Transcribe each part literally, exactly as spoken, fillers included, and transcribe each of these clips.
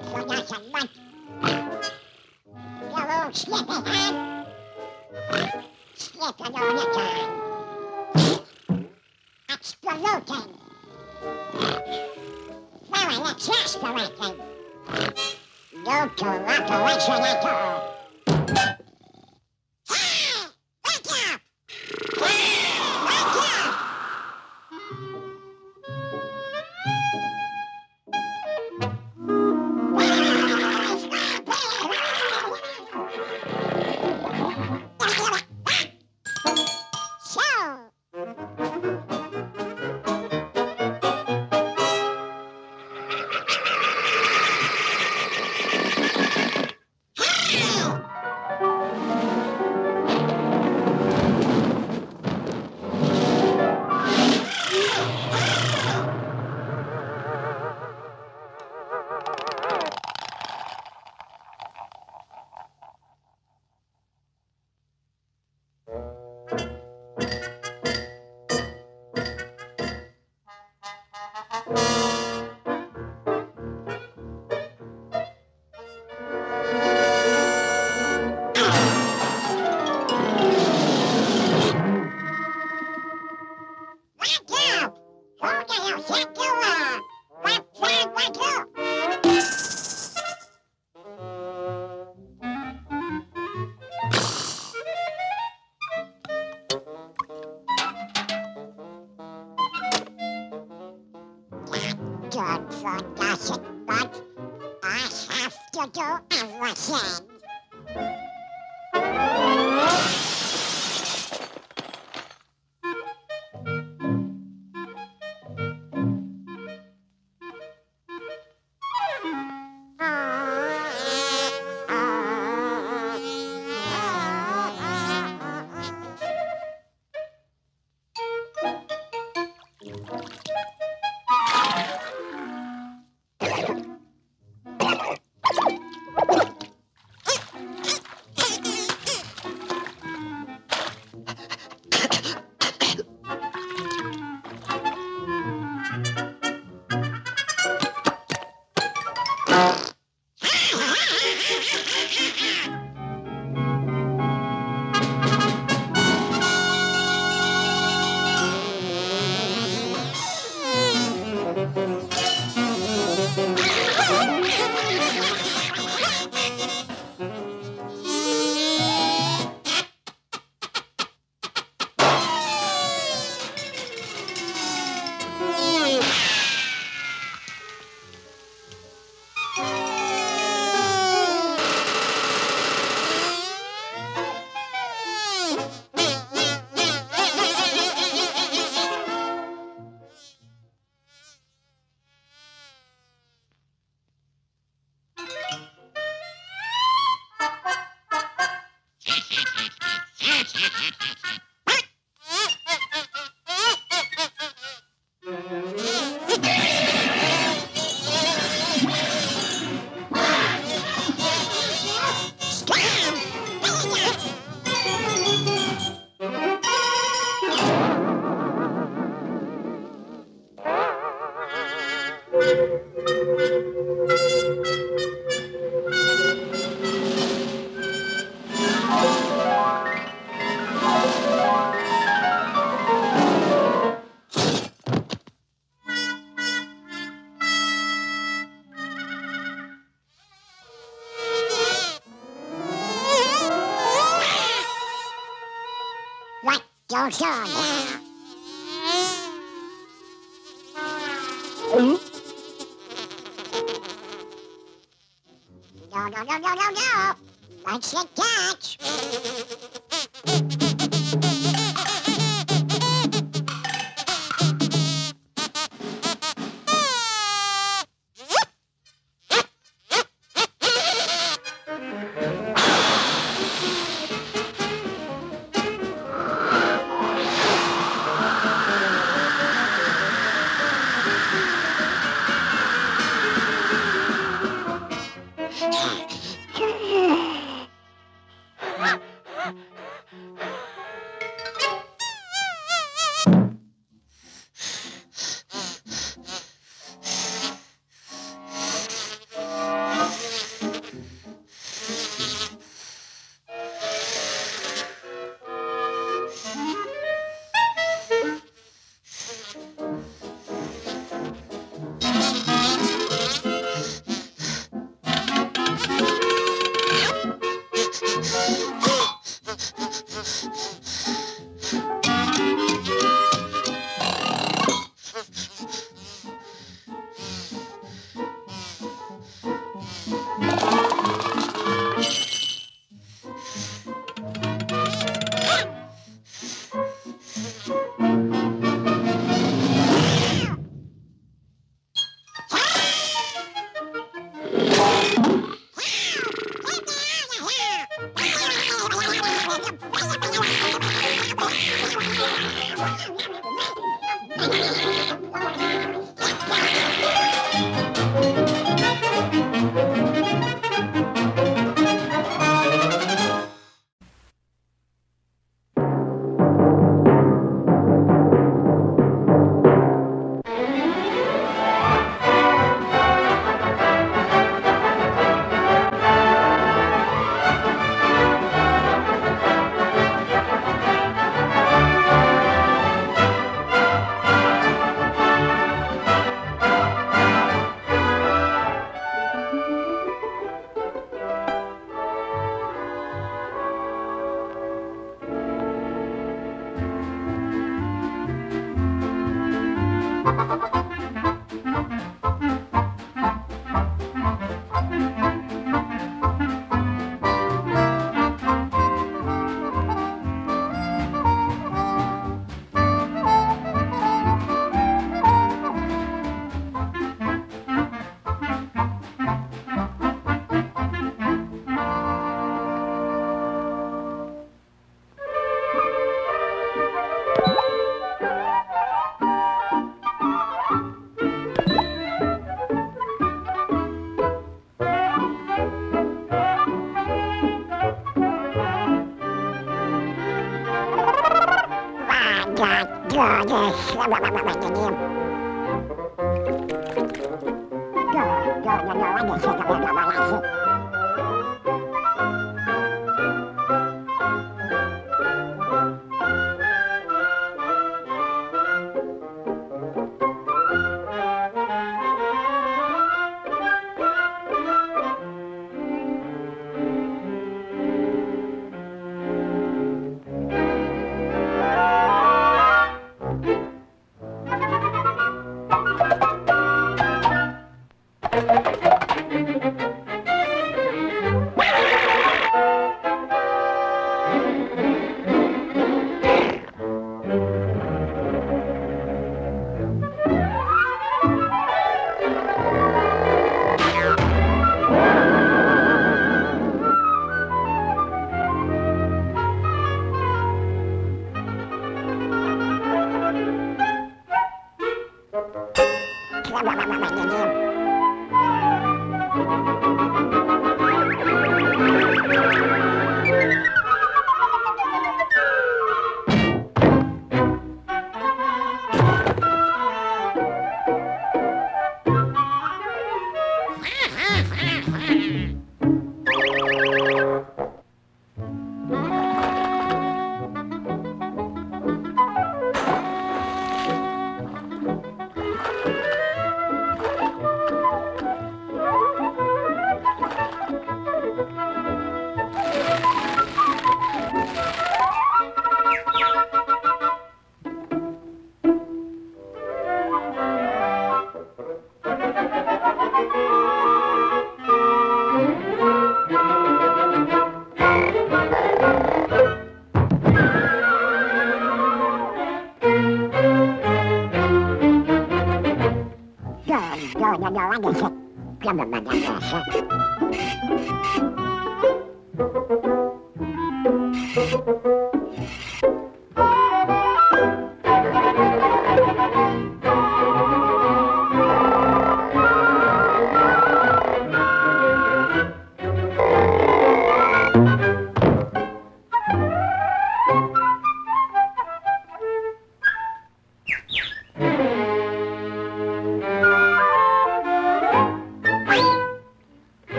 for nothing but your old slippy hand, slipping all the time, exploding, very exasperating, no cooperation at all. Hey! Wake up! Hey! Wake up! Good for nothing, but I have to do everything. What goes on now? Hmm? No, no, no, no, no, no. Once you catch.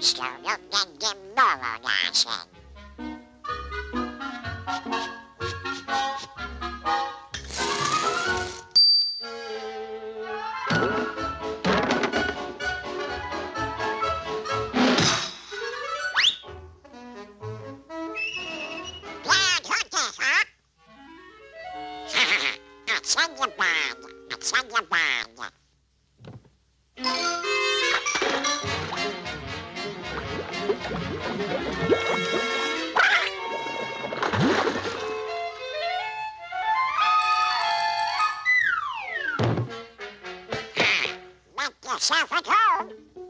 Så you can give more dancing. Glad hunters, huh? I tell you bad. I tell you bad. Make yourself at home.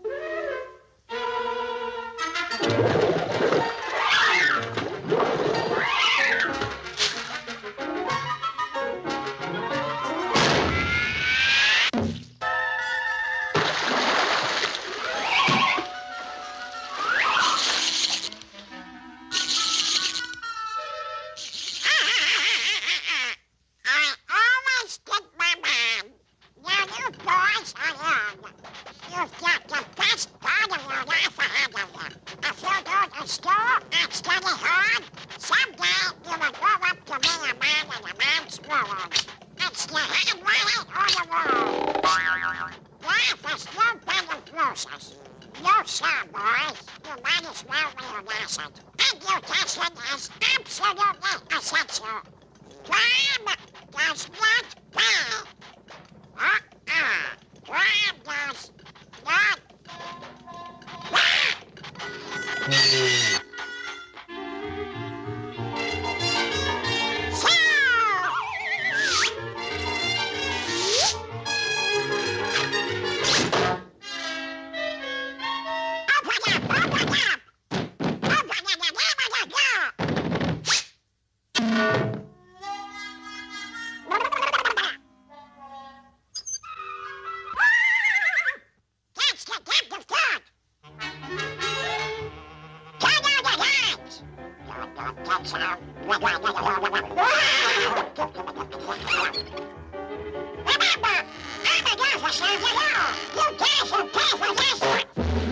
I always get my man. Now you boys are young. You've got the best part of your life ahead of you. If you do the school and study hard, someday you will grow up to be a man in a man's world. It's the handwriting on the wall. Life is no bed of roses. No, sir, boys. You might as well realize it. Education is absolutely essential. Crime does not pay. Uh-uh. Crime does not pay. So, open up, open up. Open in the name of the law. That's the gift of God. Turn on the lights. Don't, don't touch them. Remember, I'm an officer of the law. You guys will pay for this.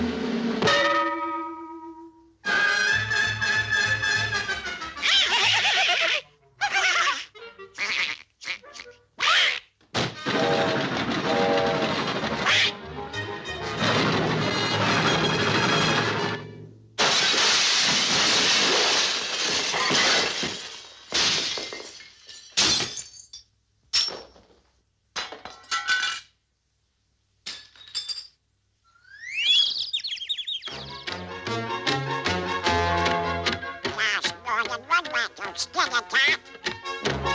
There's more than one way to skin a cat.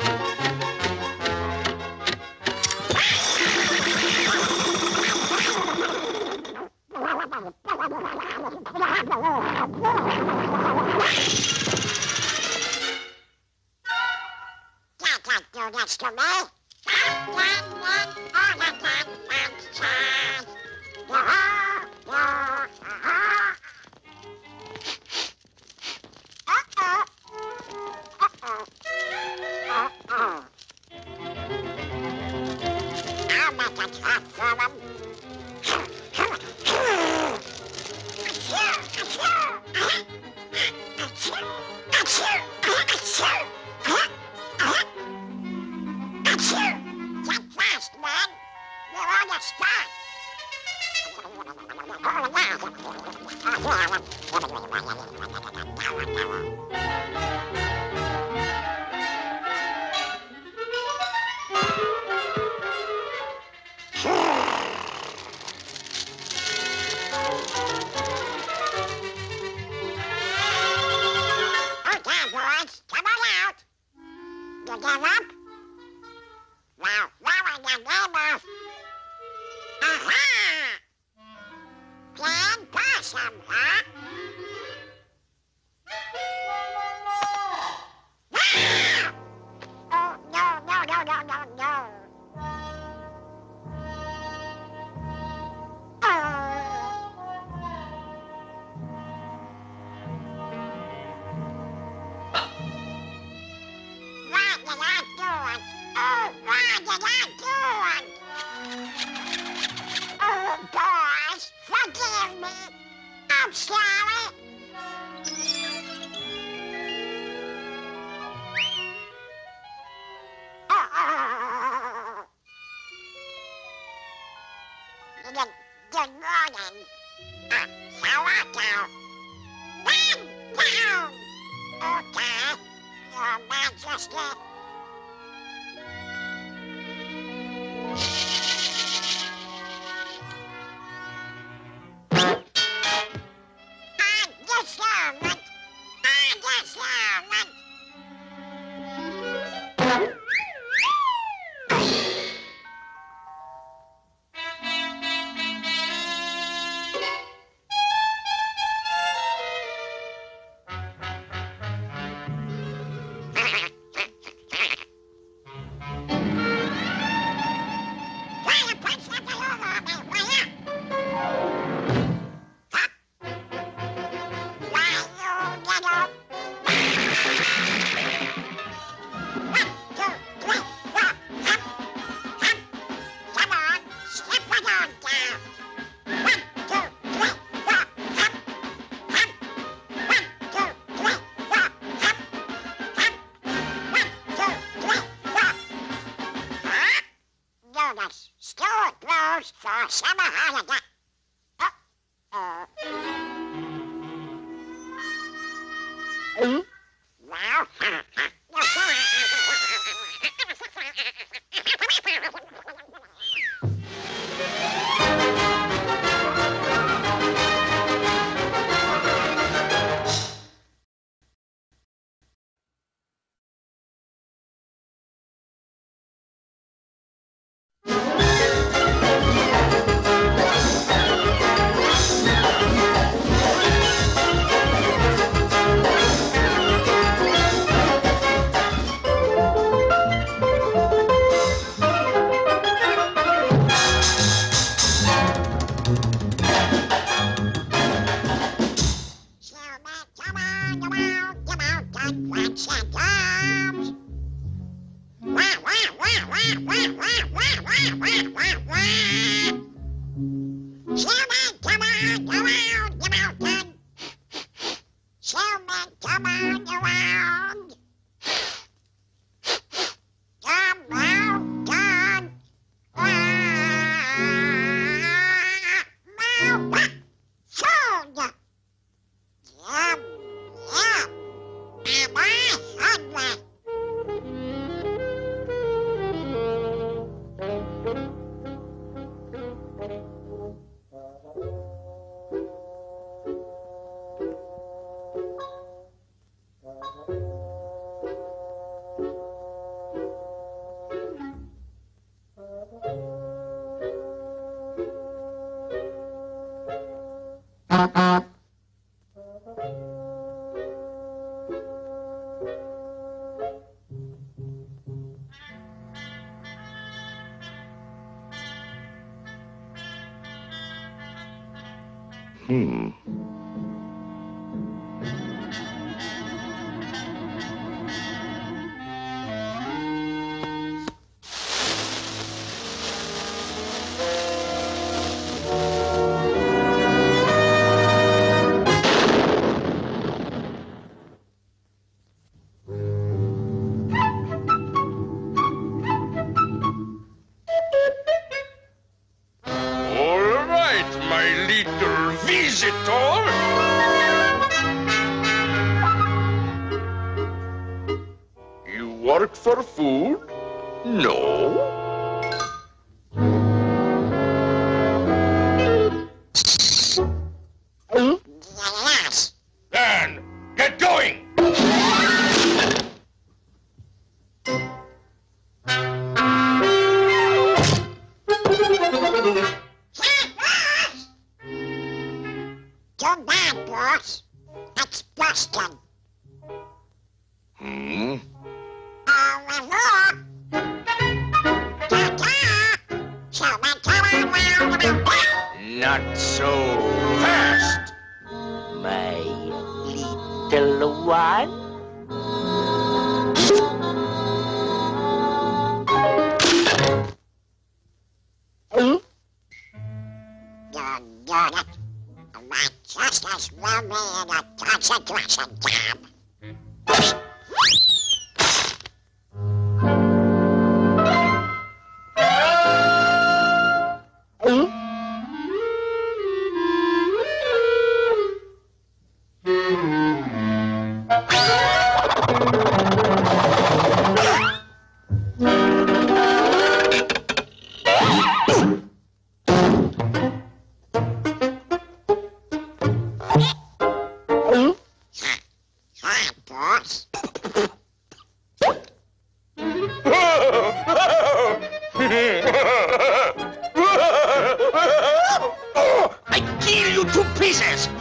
You can't do this to me. I've done it all the time outside. Uh-huh, uh-huh. Uh-oh. Uh-oh. Uh-oh. I'll make a trap for them. Achoo! Achoo! Achoo! Achoo! Achoo! Achoo! Get fast, man. You're on the spot. Okay, boys, come on out. You give up? Well, now in the name of... Aha! Plain possum, huh? Ah! Oh, no, no, no, no, no, no. Oh. Why did I do it? Oh, why did I do it? Oh, boys, forgive me. I'm sorry. Oh. Good, good morning. Uh, Sawako. Man down. Okay, Your Majesty. Store closed for summer holiday. Uh-oh. Mm? Well, Hmm. Visitor? You work for food? No. Yes. Then get going. Too bad, boss. It's busted. Hmm? Au revoir. Ta-ta. So we come on round about that. Not so fast. My little one? You're doing it. My Chester second lesson job. Hi, boss. I kill you to pieces!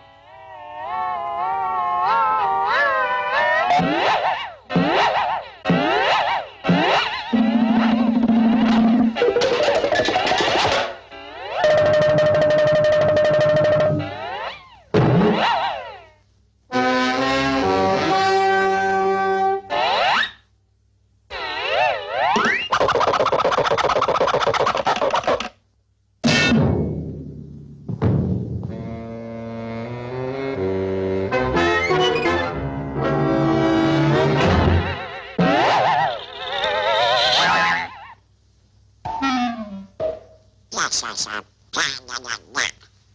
Yes, yes, I'm fine, no, no, no.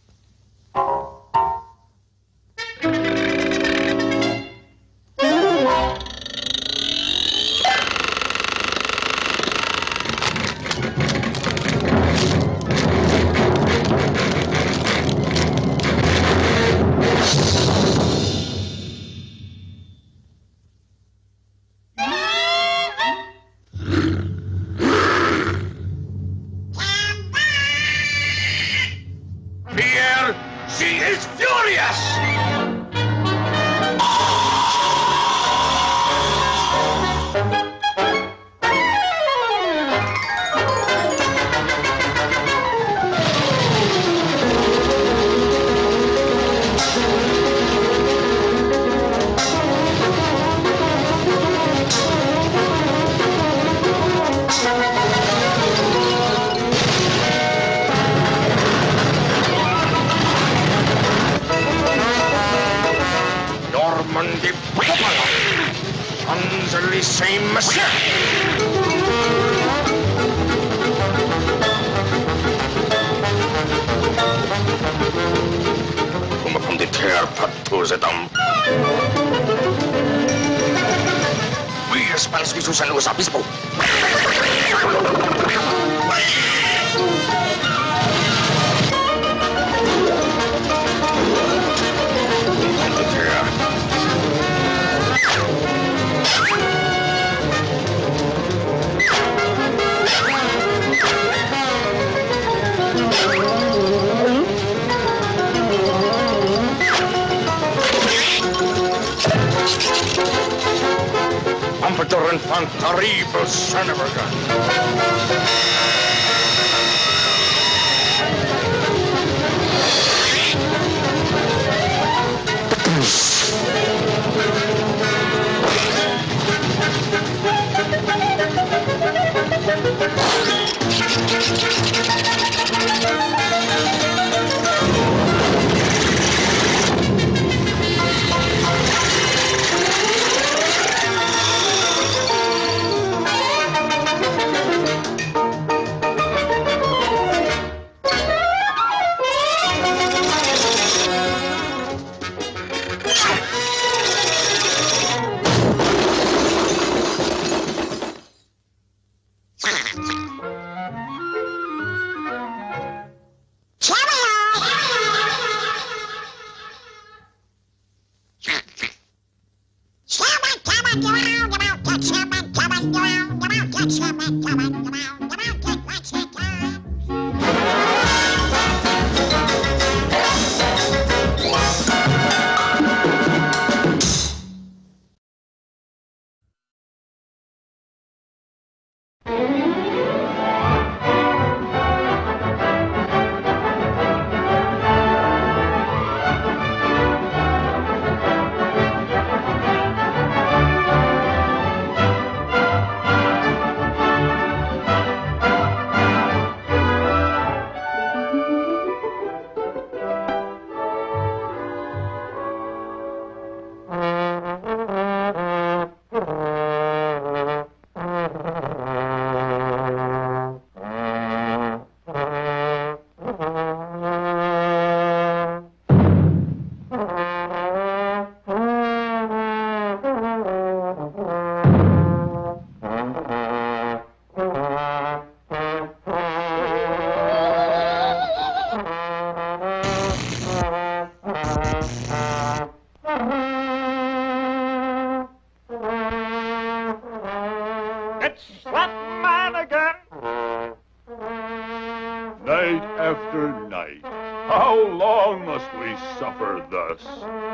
Pierre, she is furious! Normandy Papa! Under the same machine! Come from the terre patuzedam. We Spanish Jesus and Los Obispo. Ampedor infant terrible son of a gun. It's that man again! Night after night. How long must we suffer thus?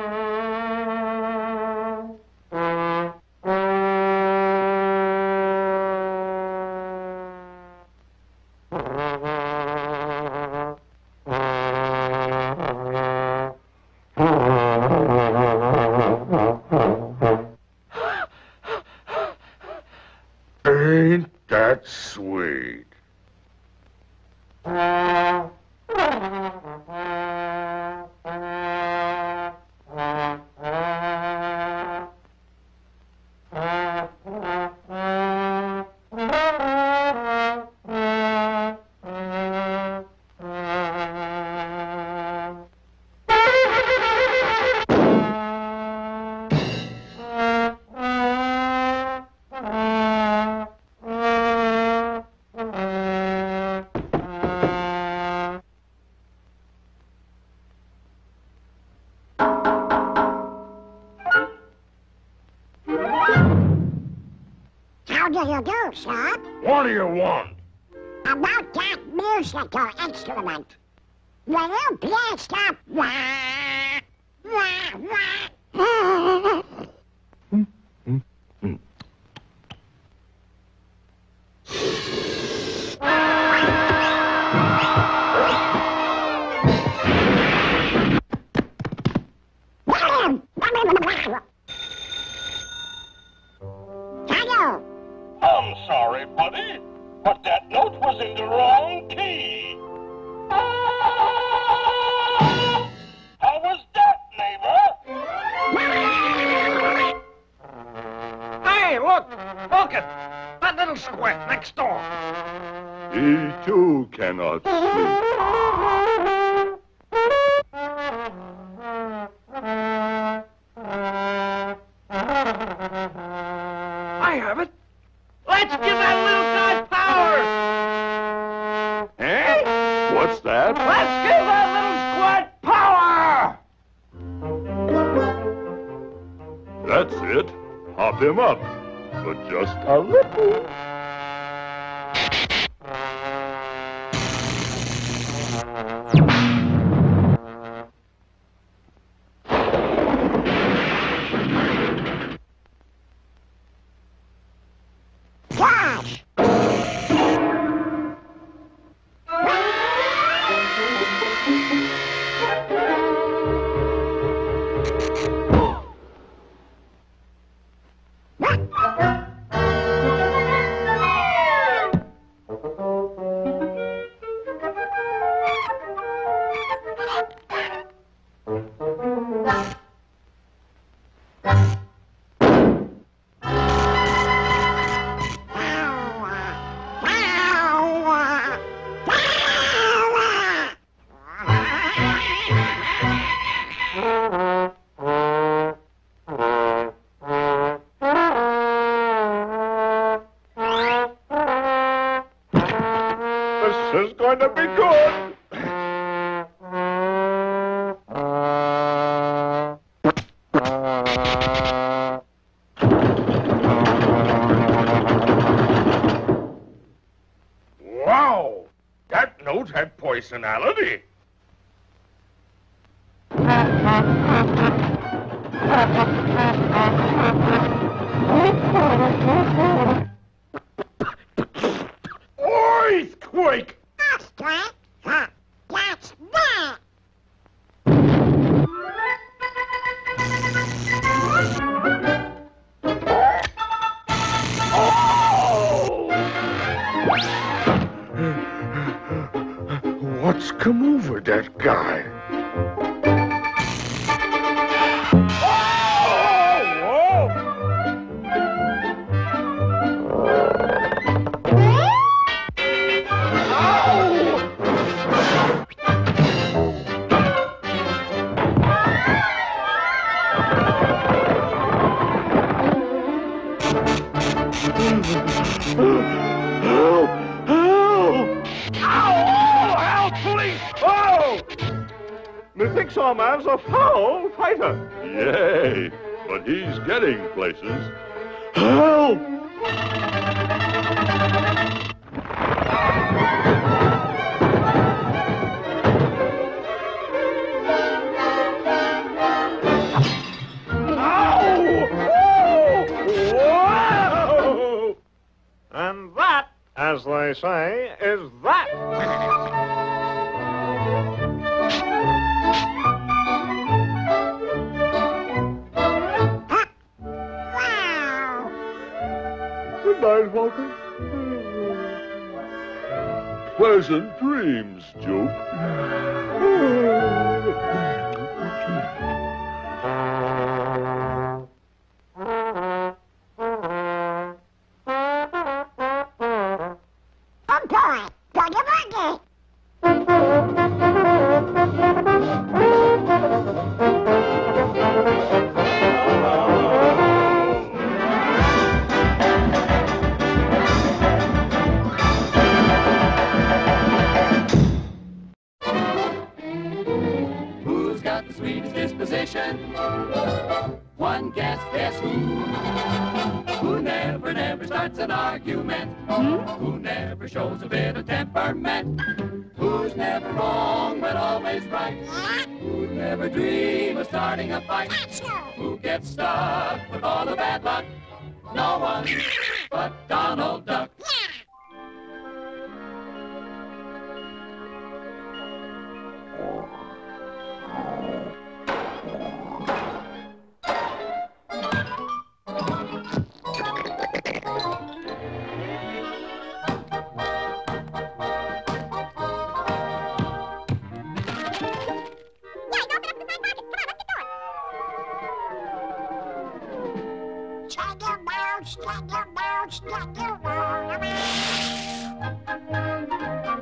Ain't that sweet? How do you do, sir? What do you want? About that musical instrument. Will you please stop? Wah, wah, wah. Hello. I'm sorry, buddy, but that note was in the wrong key. How was that, neighbor? Hey, look! Look it! That little squint next door. He too cannot sleep. I have it. Let's give that little guy power. Eh? What's that? Let's give that little squat power. That's it. Hop him up. But just a little. Gosh. This is going to be good. Wow! That note had personality. Earthquake! Earthquake? Huh. That's that. What's come over that guy? Help! Help! Ow! Help, please! Oh! Methinks our man's a foul fighter. Yay, but he's getting places. Help! as they say, is that? Good night, Walker. Pleasant dreams, Joke. Oh boy, boogie woogie. Who's got the sweetest disposition? One guess, guess who? Who never, never starts an argument? Who never shows a bit of temperament? Who's never wrong but always right? Who never dream of starting a fight? Who gets stuck with all the bad luck? No one but Donald Duck. Jingle bells, jingle bells, jingle all the way.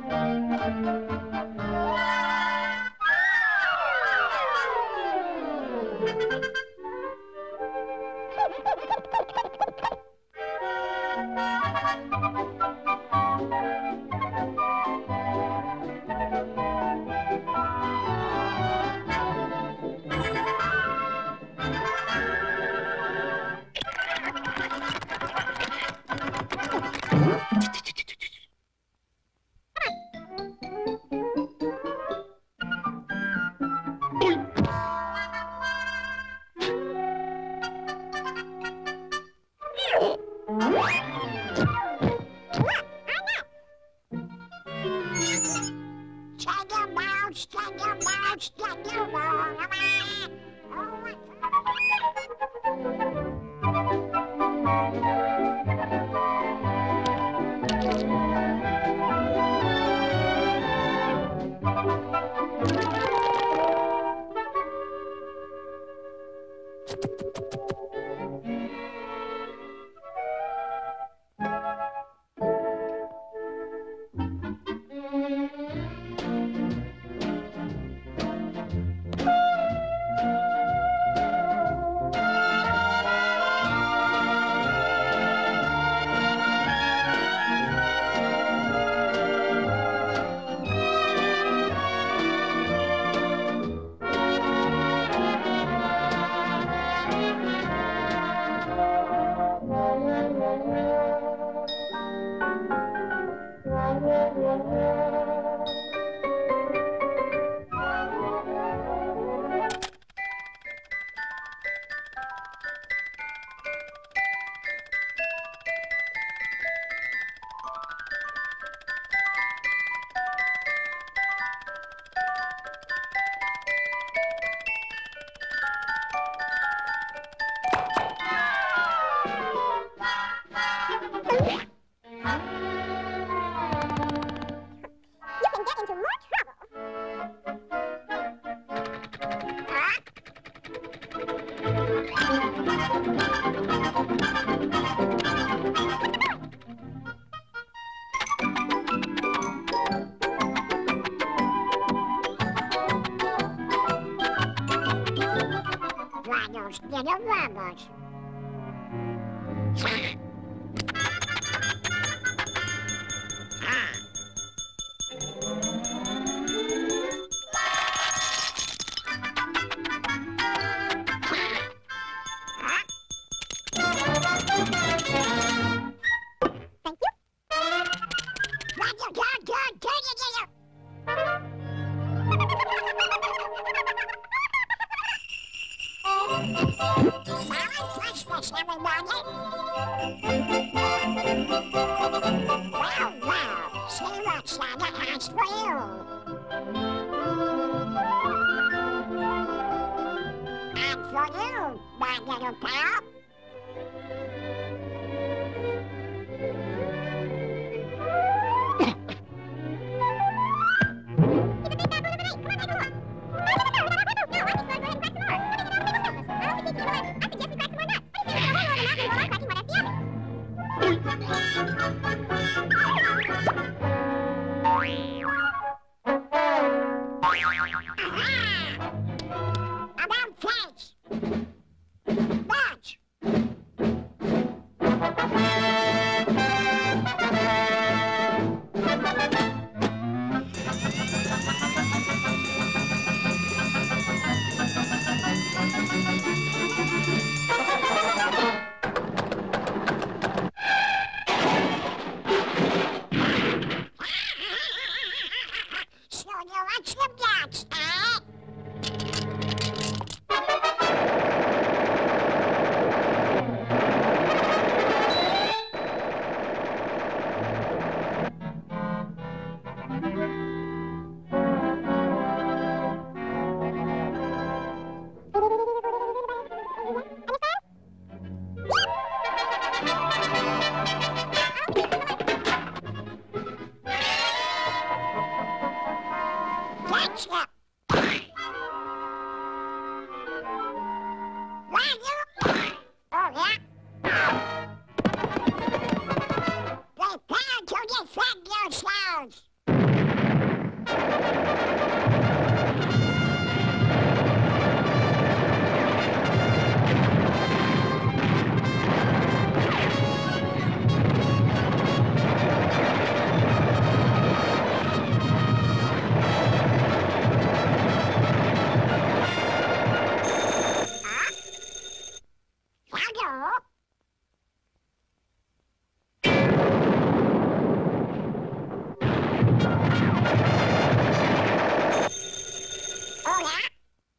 Jingle bells, jingle bells, jingle all the way. Oh, you can get into more trouble. Huh? Why those little robots? Thank you. What you got, got, turn it in Merry Christmas, everybody. Well, well. little pal. About face. Watch. So you watch the blocks, eh? Catch ya. Why you? Oh, yeah? Prepare to defend yourselves. Hello? Oh, yeah?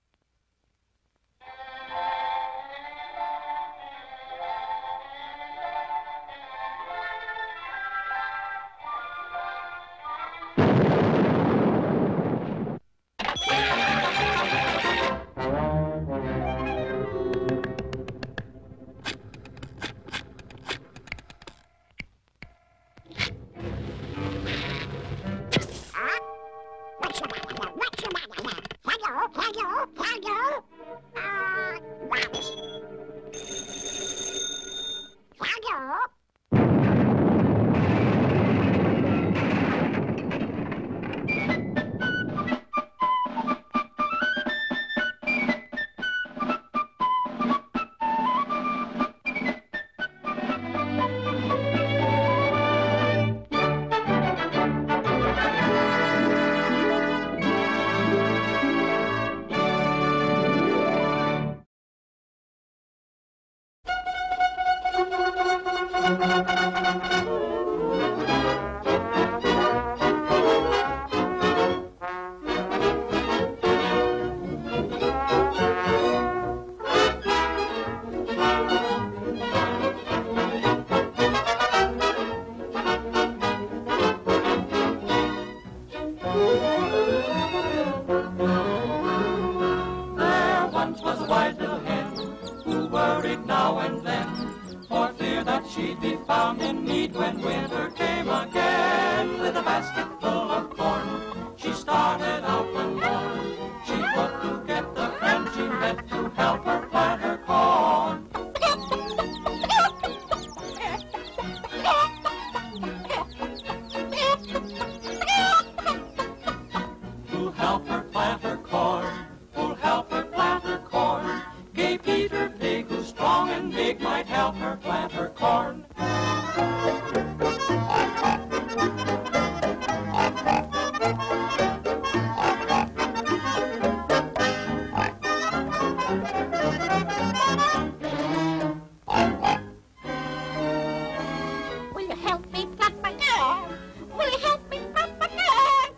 Huh? What's the matter here? What's the matter here? Hello? Hello? Hello? Uh, what? Hello? There once was a wise little hen who worried now and then for fear that she'd be found in need when winter came again. With a basket full of corn, she started out forlorn. She hoped to get the friend she met to help her plant her corn. Who'll help her plant her corn? Who'll help her plant her corn? Gay Peter Pig, who's strong and big, might help her plant her corn. Will you help me plant my corn? Will you help me plant my corn?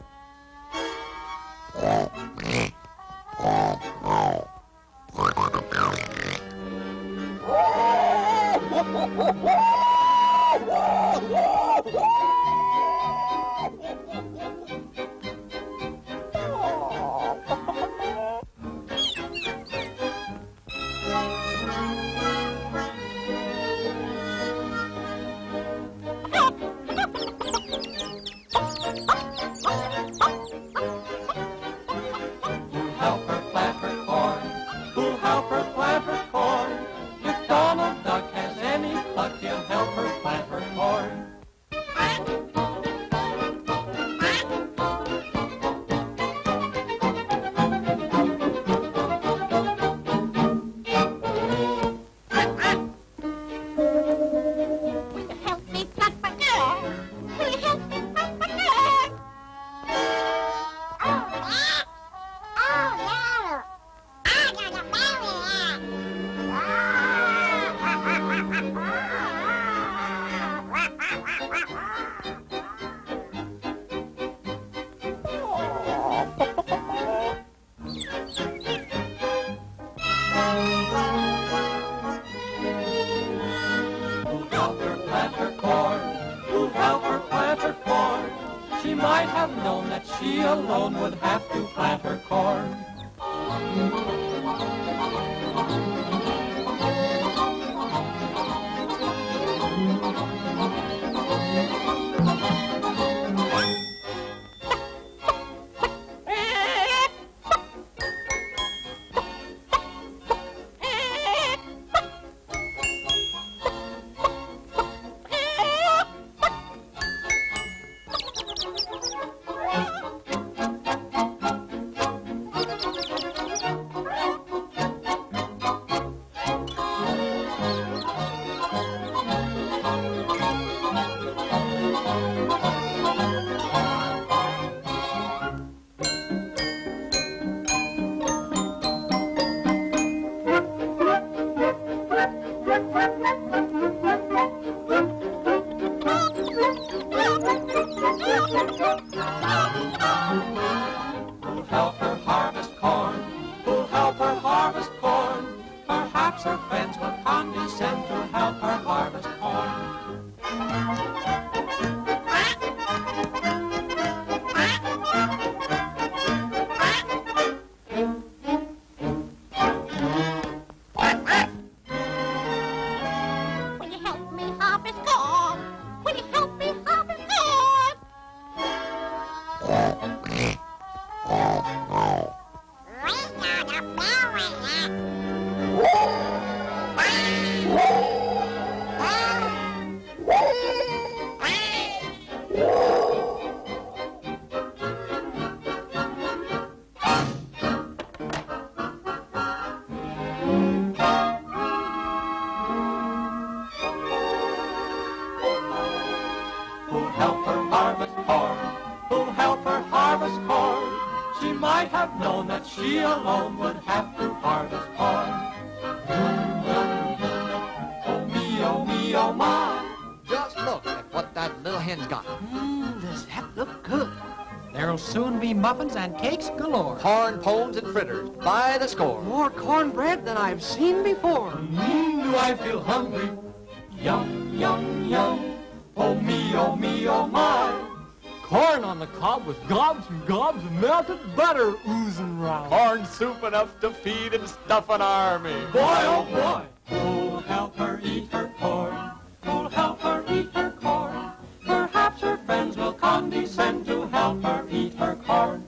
Who'll help her plant her corn? Who'll help her plant her corn? If Donald Duck has any pluck, he'll help her plant her corn. Will you help me plant my corn? Will you help me plant my corn? Oh, that? Oh, yeah. I got a berry Who'll help her plant her corn? Who'll help her plant her corn? She might have known that she alone would have to plant her corn. Who'll help her harvest corn? Who'll help her harvest corn? Perhaps her friends will condescend to help her harvest corn. Will you help me harvest corn? Will you help me harvest corn? We got a berry. Who'll help her harvest corn? Who'll help her harvest corn? She might have known that she alone would have to harvest corn. Oh me, oh me, oh my. Just look at what that little hen's got. Mmm, does that look good? There'll soon be muffins and cakes galore. Corn pones and fritters by the score. More cornbread than I've seen before. Mmm, do I feel hungry? Yum, yum, yum. Oh me, oh me, oh my. Corn on the cob with gobs and gobs of melted butter oozing round. Corn soup enough to feed and stuff an army. Boy, oh boy. Who'll help her eat her corn? Who'll help her eat her corn? Perhaps her friends will condescend to help her eat her corn.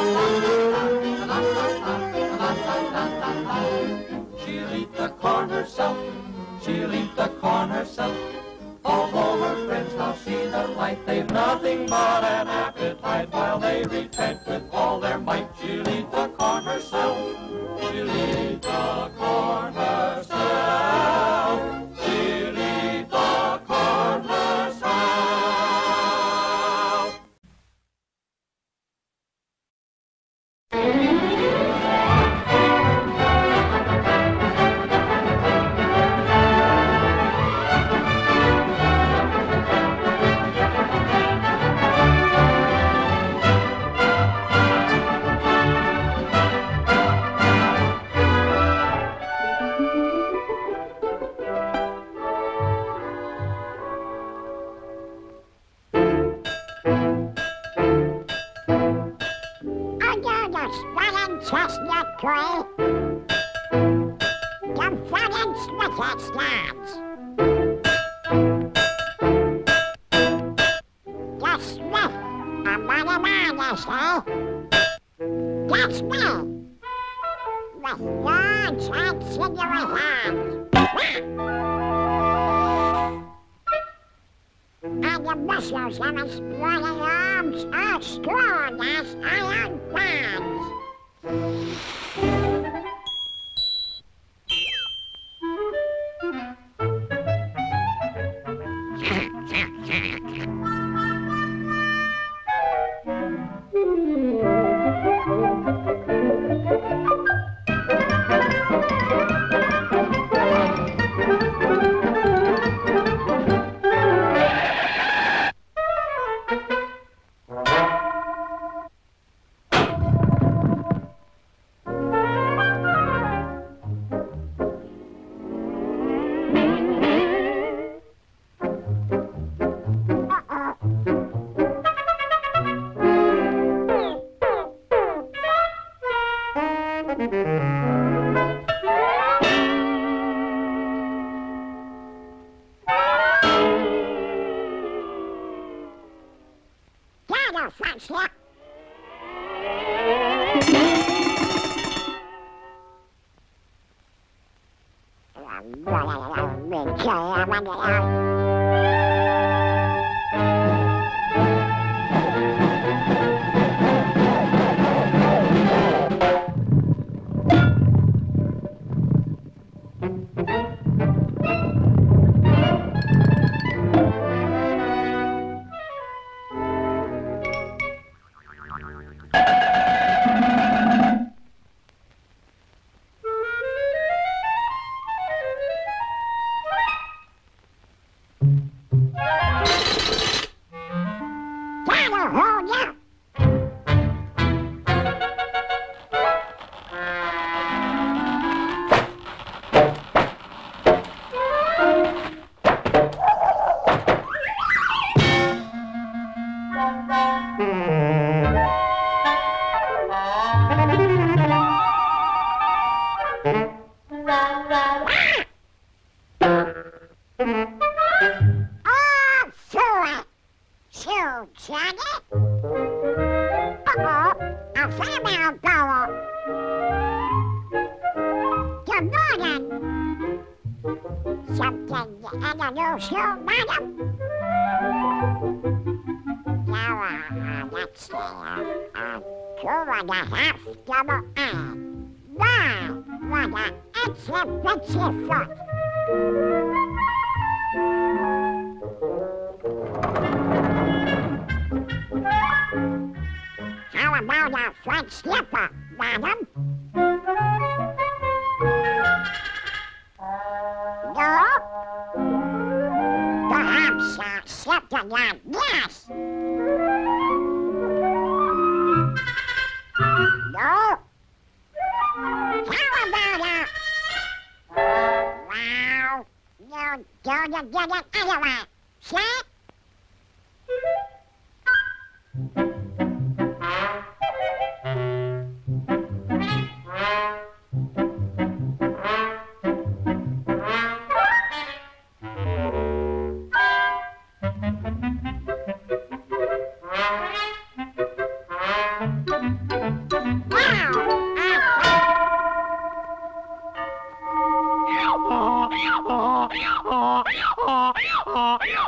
She'll eat the corn herself, she'll eat the corn herself. Although her friends now see the light, they've nothing but an appetite. While they repent with all their might, she'll eat the corn herself, she'll eat the corn herself, she'll eat the corn herself. Under the swelling chestnut tree, the flooding swicket stands. The swift among the madness, eh? That's me, with large and sinewy hands. And the muscles of his bloody arms are strong as iron bands. That'll fix ya. That'll hold ya. Oh, sure. Sure, Johnny. Uh-oh, a female goer. Good morning. Something in the new shoe, madam? Now, uh, let's see, uh, uh, two and a half double A. Wow, what a itsy bitsy foot. How about a front slipper, madam? No? Perhaps uh, something like this? No? How about a... Well, you don't get it anyway, see? Thank you.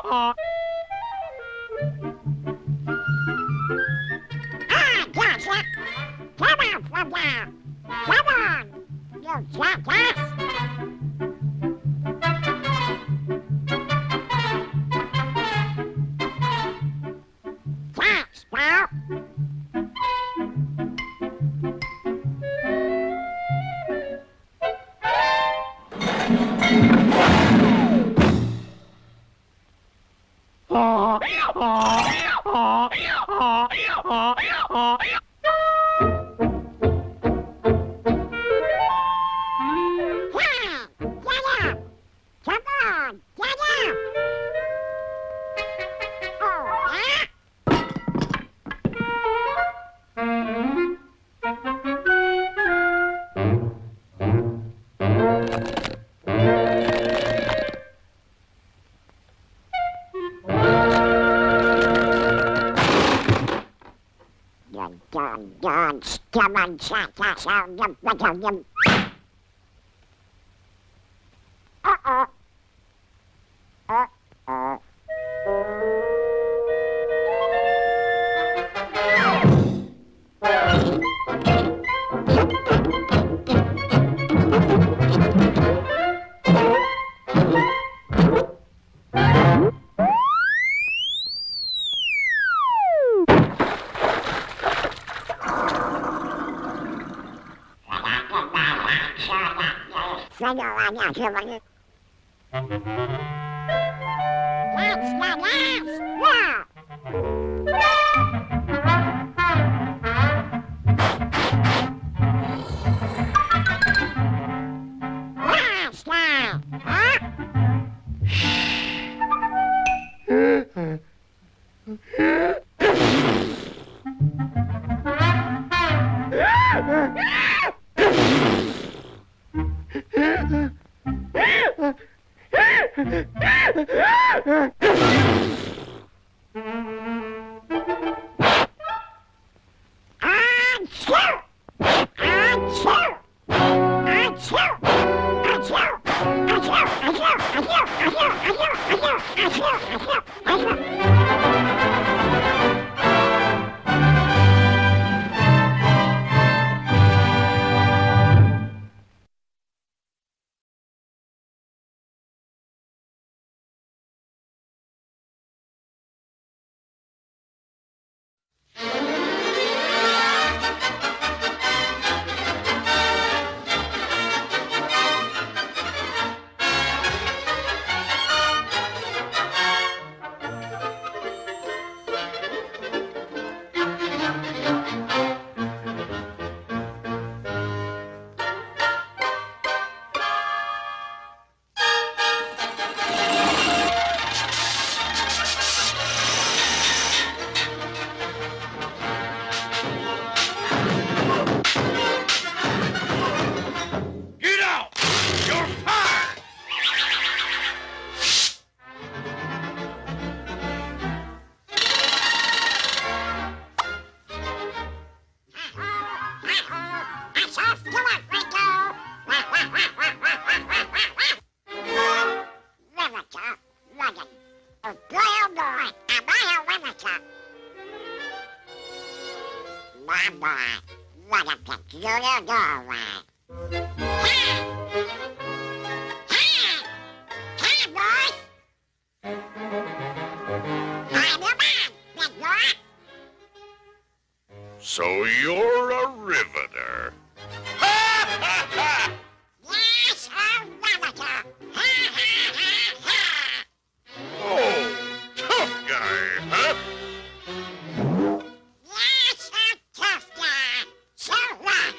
Ah, gotcha. Come on from there. Come on, you jackass. Thanks, pal. Don, Don, stubborn jackass, I'll jump like a jump. Uh-oh. Uh-oh. That's the last, yeah. Last time, huh? What a peculiar doorway. Hey! Hey! Hey, boys! I'm your man, big boy. So you're a riveter. Yes, a riveter. Ha, ha, ha, ha. Oh, tough guy, huh? Yes, a tough guy. So what?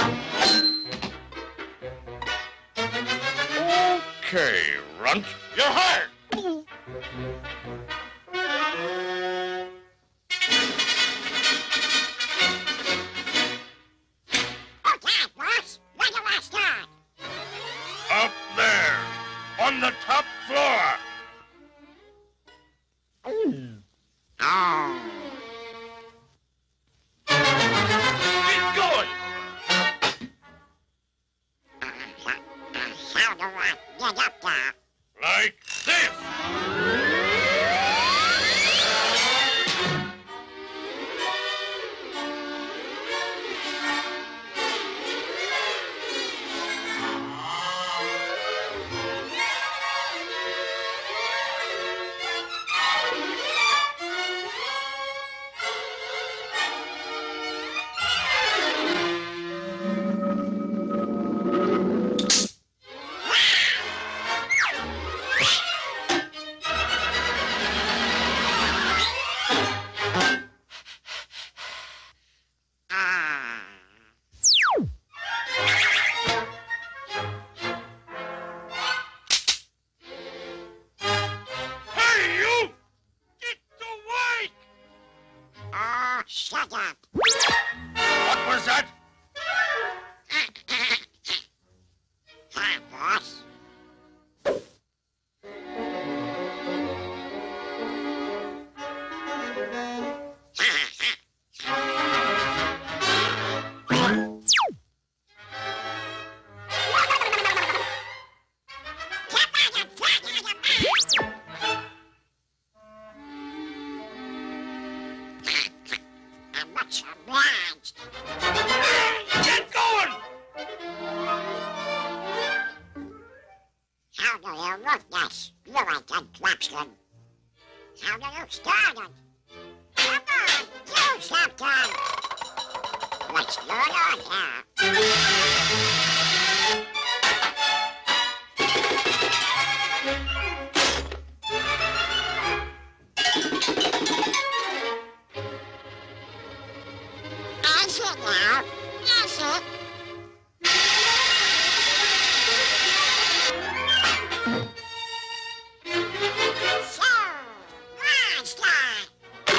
Okay, runt, you're hired. Okay, boss. When do I start? Up there, on the top floor. Oh. Keep going. Uh, uh, how do I get up there? Like this. next. Get going! How do you look this? You ain't done Clapston. How do you start it? Come on, do something! What's going on here? Is it now? Is it? So, what's that?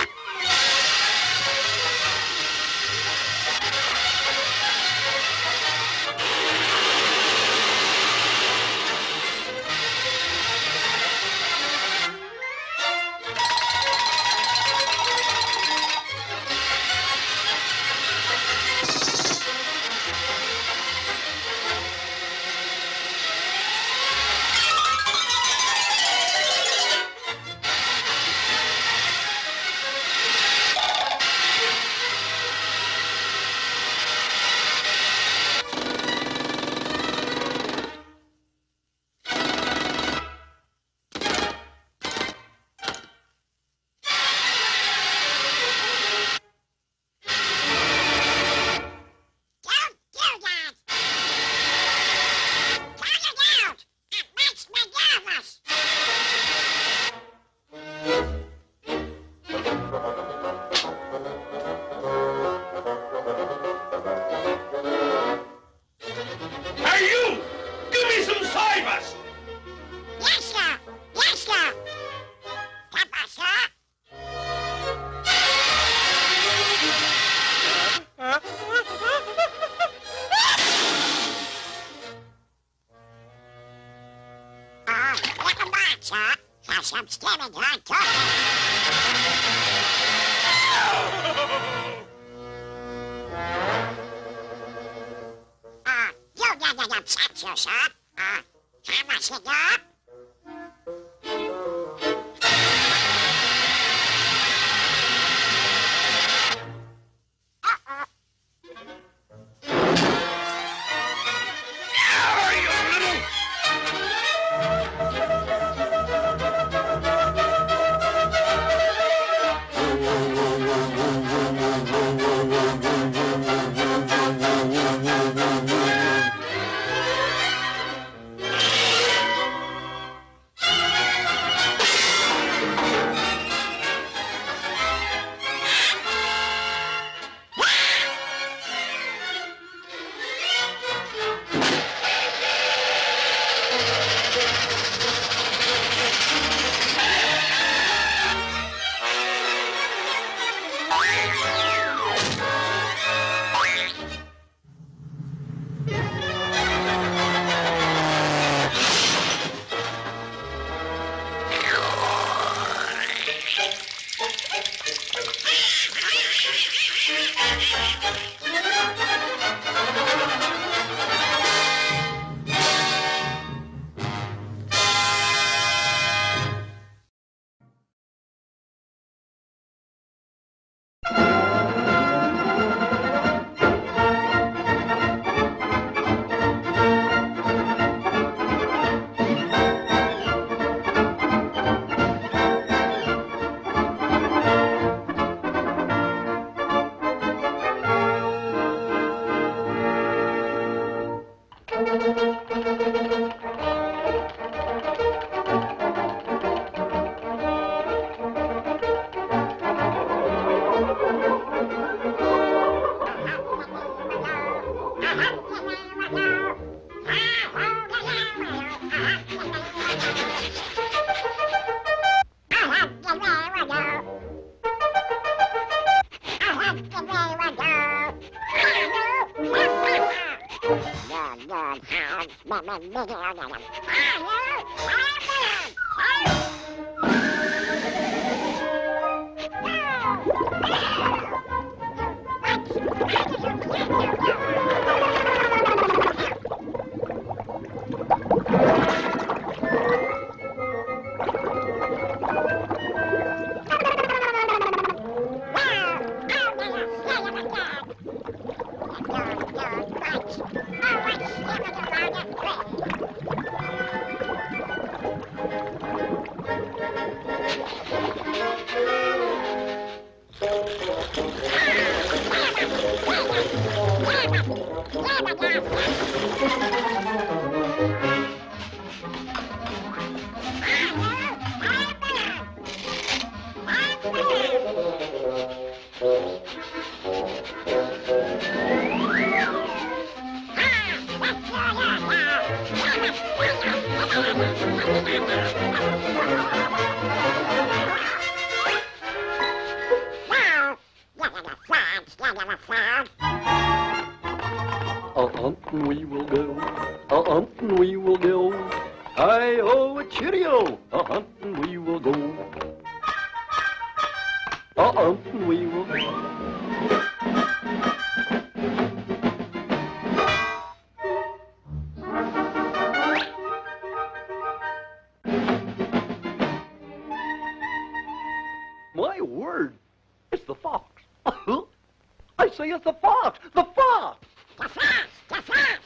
Don't do that! Cut it out! It makes me nervous! Hey, you! Give me some cybers! Yes, sir! Yes, sir! Papa, sir! Uh, welcome back, sir. Have some steaming hot coffee. Uh, you didn't upset you, sir. Uh, have a cigar? Uh-oh. Ah, you little... A hunting we will go, a hunting we will go. Hi-ho, a cheerio, a hunting we will go. A hunting we will go. My word, it's the fox. I say it's the fox, the fox. The fox! The fox!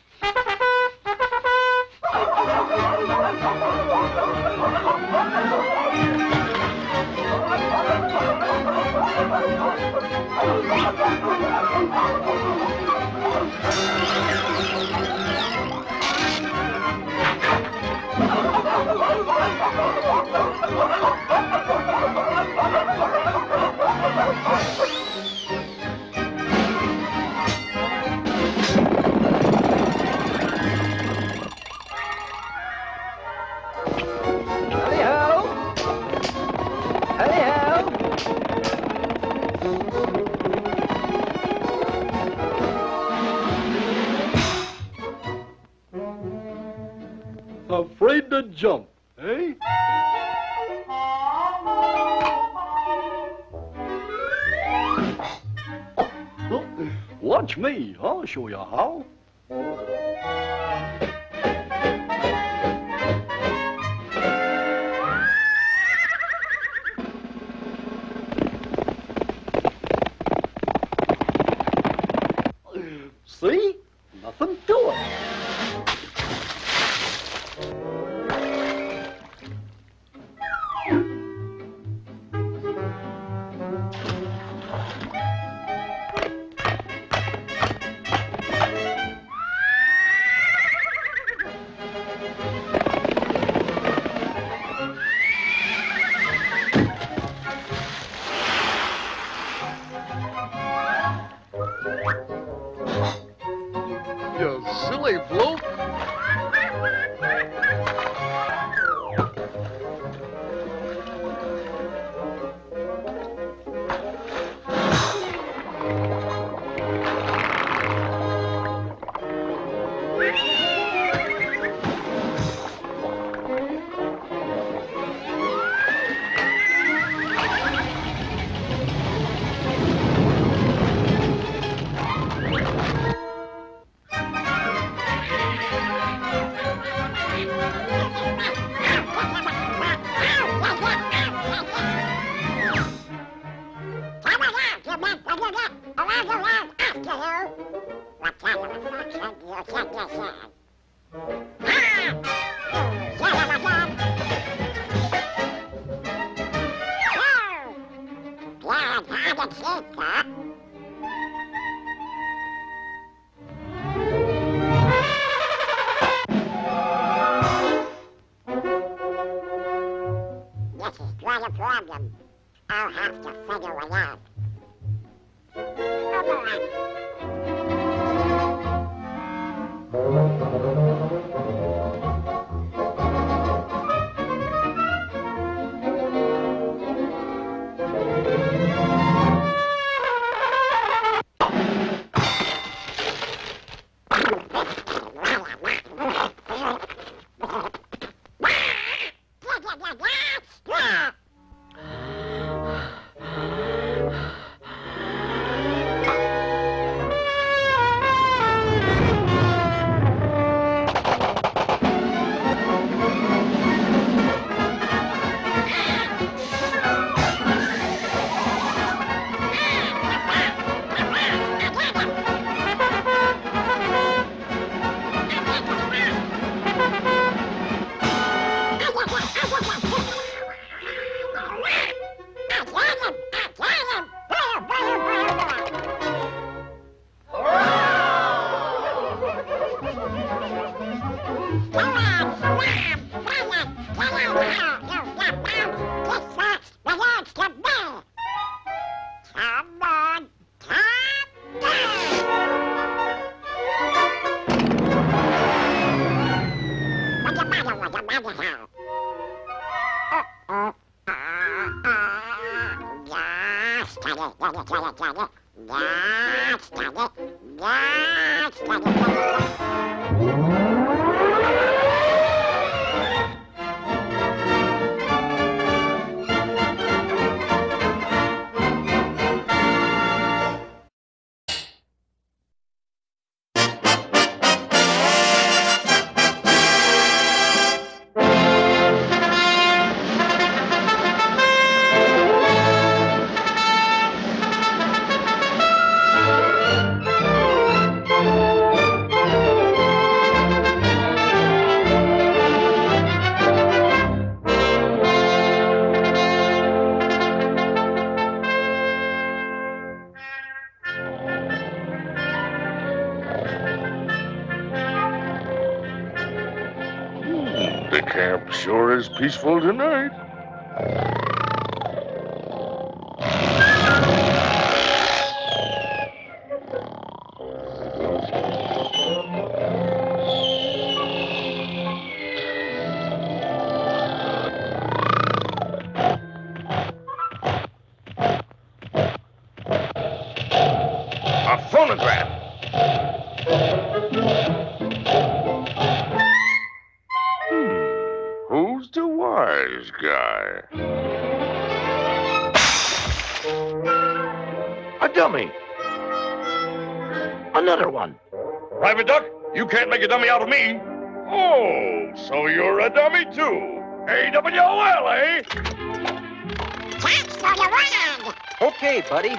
Afraid to jump, eh? Watch me, I'll show you how. See? Nothing to it. You silly bloke. This is quite a problem. I'll have to figure it out. got it, got it, got it, got it. That's got it. That's got it, got it. The camp sure is peaceful tonight. A phonograph. Who's the wise guy? A dummy. Another one. Private Duck, you can't make a dummy out of me. Oh, so you're a dummy too. A W L, eh? Thanks for the ride. Okay, buddy.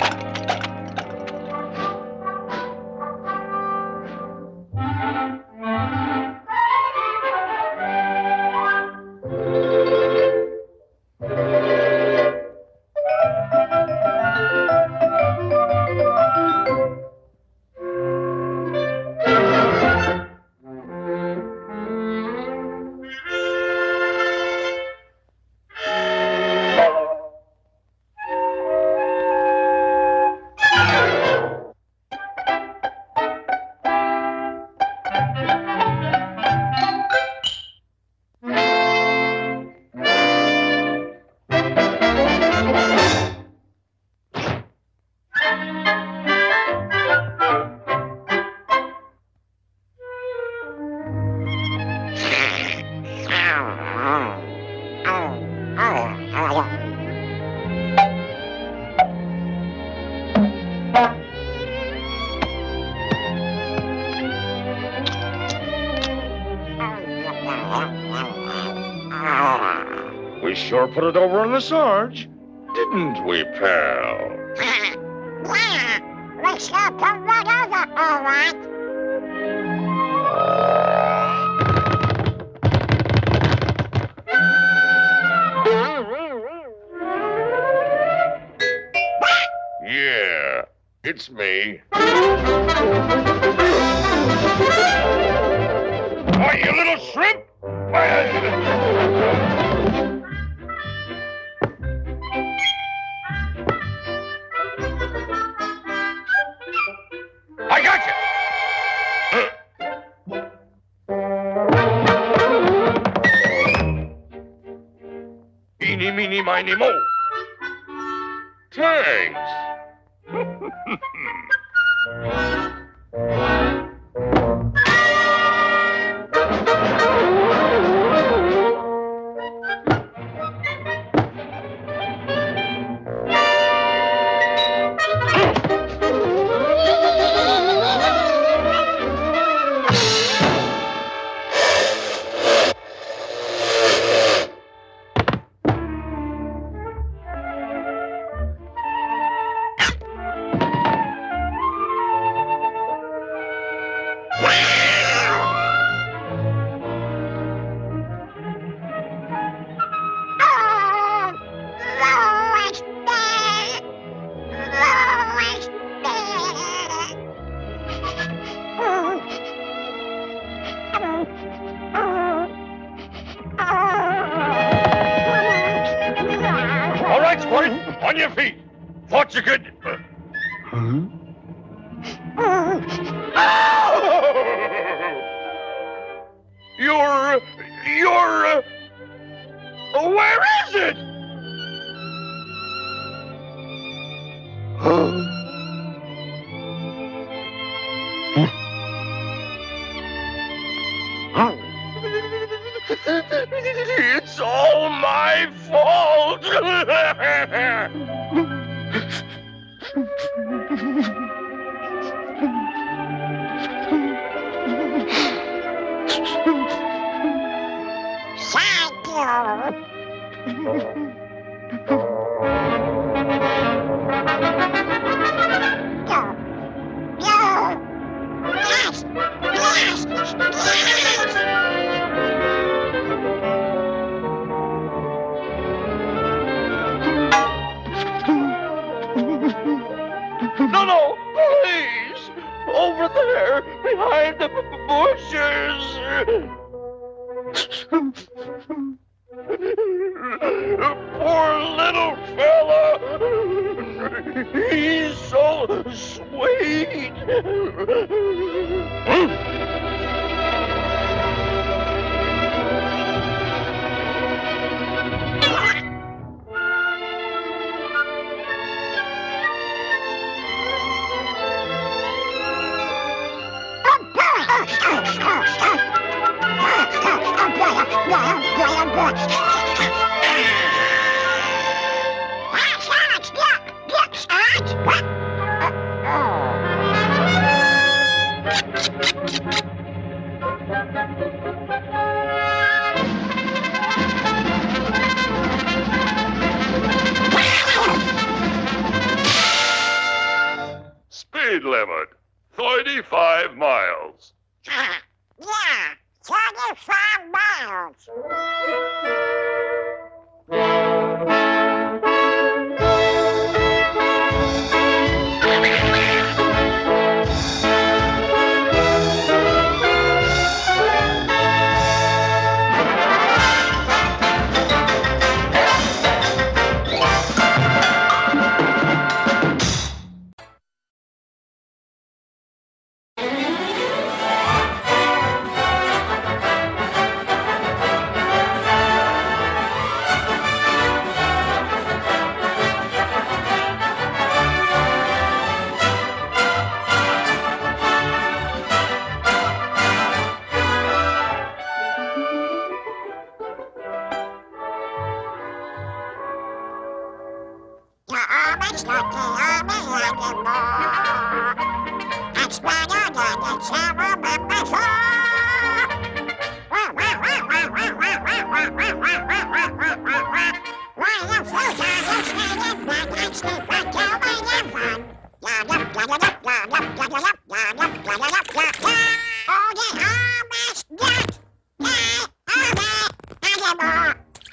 We sure put it over on the Sarge, didn't we, pal? Yeah, we sure put right over, all right. Yeah, it's me. Why, you little shrimp! I got you! Eeny, meeny, miny, mo. Thanks. All right, sport, on your feet. Thought you could. Huh? You're. You're. Uh, where is it? It's all my fault. No, no, please! Over there, behind the bushes! Poor little fella! He's so sweet! Speed limit, thirty-five miles. Yeah, thirty-five miles. It's not the army anymore. It's better than it's ever been before. Why the future is needed, but it's the future we live on. Oh, the army's dead. The army anymore.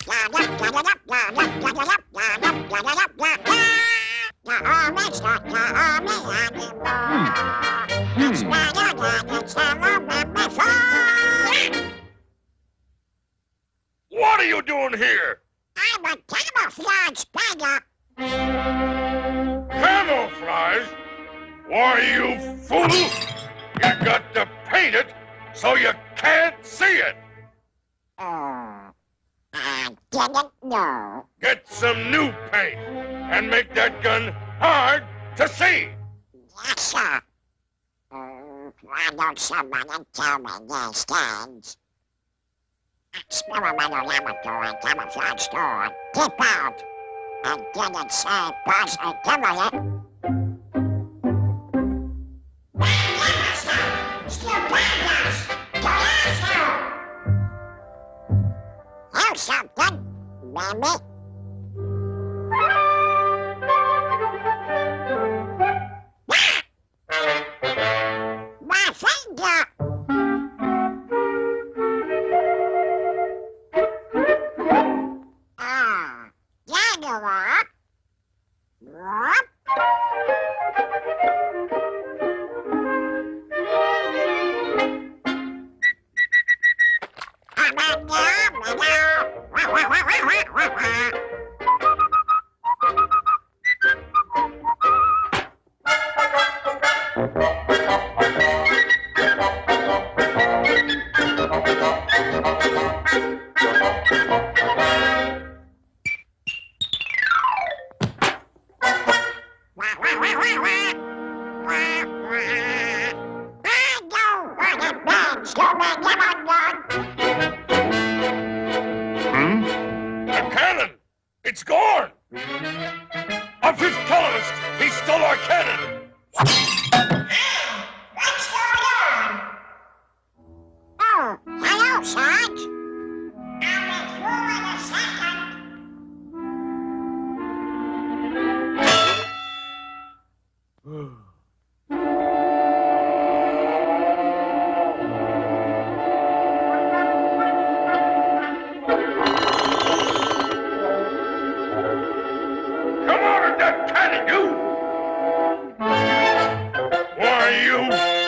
The army's not the army anymore. It's better than it's ever been before. What are you doing here? I'm a camouflage painter. Camouflage? Why, you fool! You got to paint it so you can't see it. Oh, I didn't know. Get some new paint and make that gun hard to see. Yes, sir. Oh, why don't somebody tell me these things? Experimental laboratory camouflage store. Keep out. I didn't say Buzz and Kimberly. Here's something, baby. My finger. Ah, there you are. Whoop. Hmm? The cannon! It's gone! Our fifth colonist! He stole our cannon! What's going on? Oh, hello, Sarge. I'll be through in a second. Come on with that cannon, you! Why, you...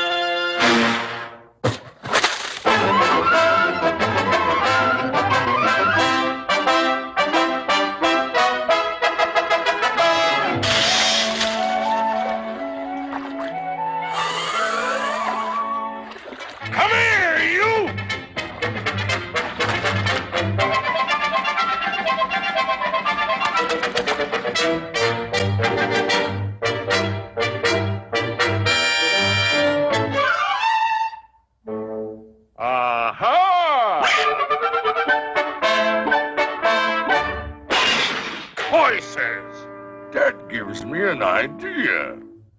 Come here, you! Aha! Voices! That gives me an idea.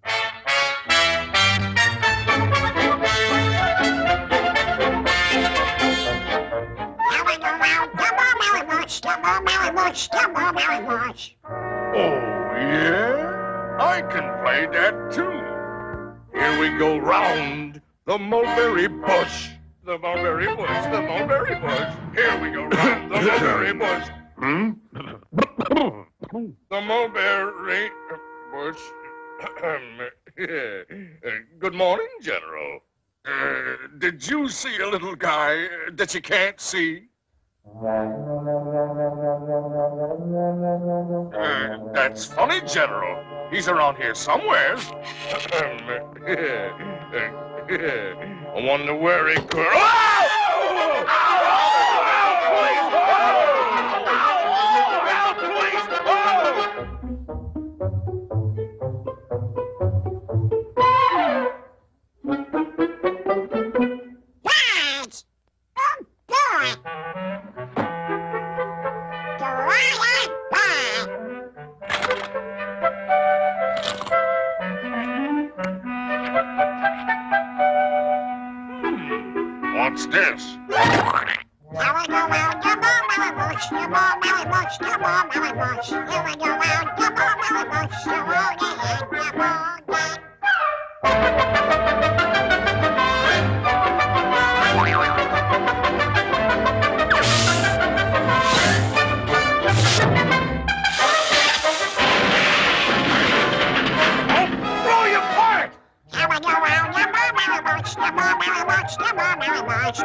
Oh, yeah? I can play that too. Here we go round the mulberry bush. The mulberry bush, the mulberry bush. Here we go round the mulberry bush. Hmm? The mulberry bush. Good morning, General. Uh, did you see a little guy that you can't see? Uh, that's funny, General. He's around here somewhere. I wonder where he could... Oh! Help, please! Sarge! Don't do it! Do I like that? What's this? Here we go round the mulberry bush, the mulberry bush, the mulberry bush. Here we go round the mulberry bush, the mulberry bush, the mulberry I'll blow you apart! Here we go round the mulberry bush, the mulberry bush, the mulberry bush.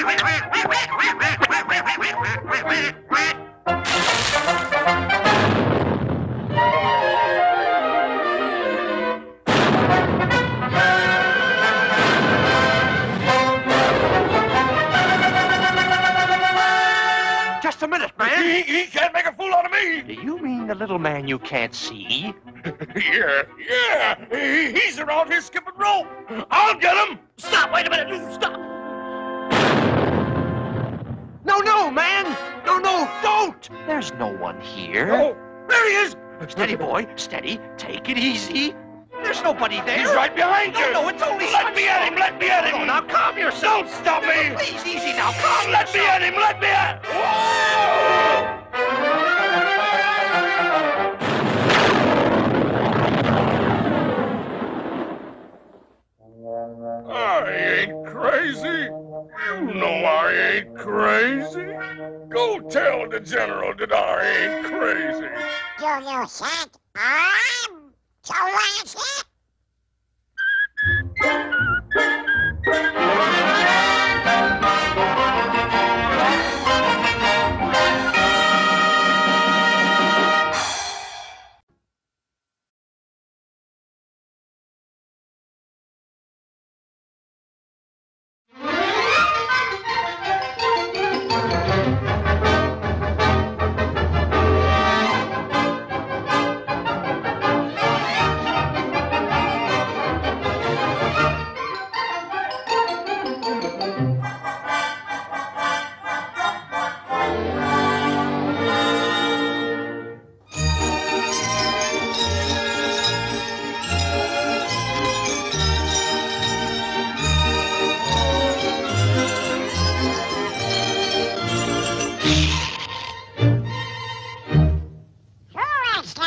Just a minute, man. He, he can't make a fool out of me! Do you mean the little man you can't see? Yeah, yeah! He, he's around here skipping rope! I'll get him! Stop! Wait a minute! You stop! No, no, man! No, no, don't! There's no one here. Oh, there he is! Steady, boy. Steady. Take it easy. There's nobody there. He's right behind you! No, no, it's only... Let me at him! Let me at him! No, now calm yourself. Don't stop me! Please, easy now. Calm Let me at him! Let me at... Whoa! I ain't crazy. You know I ain't crazy. Go tell the general that I ain't crazy. Do you think I'm crazy?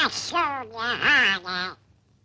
just soon you heard it.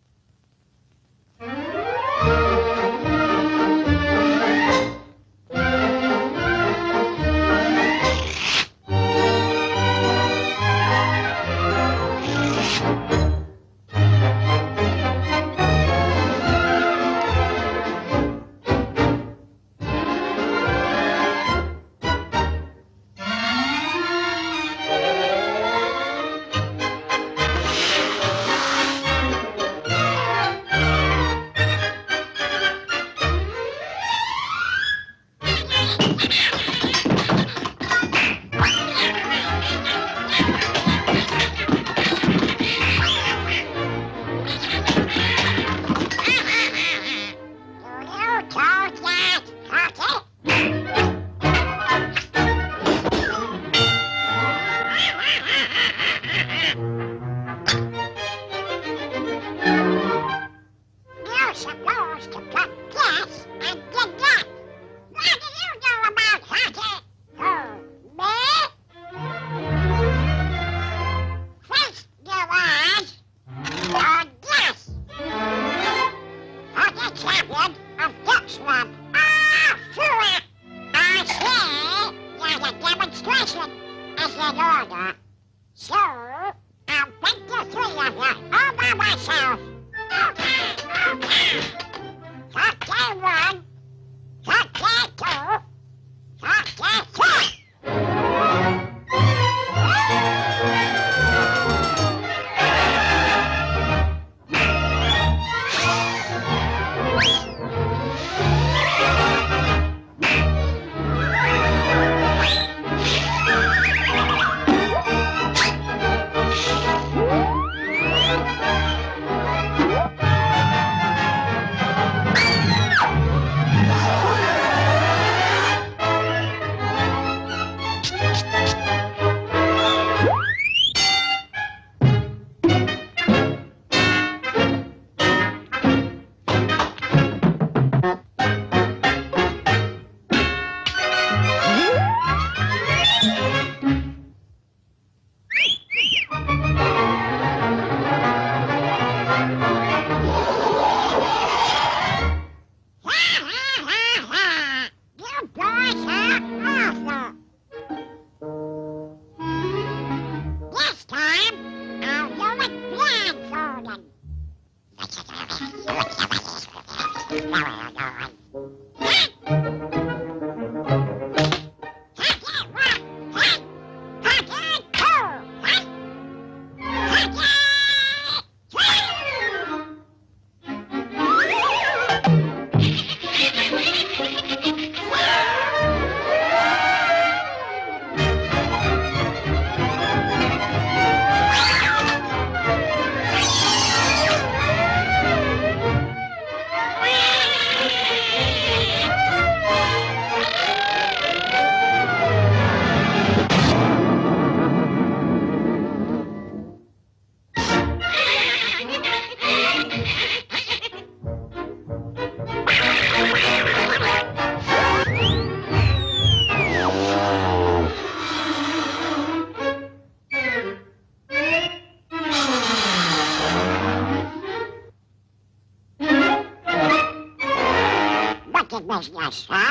Business, huh?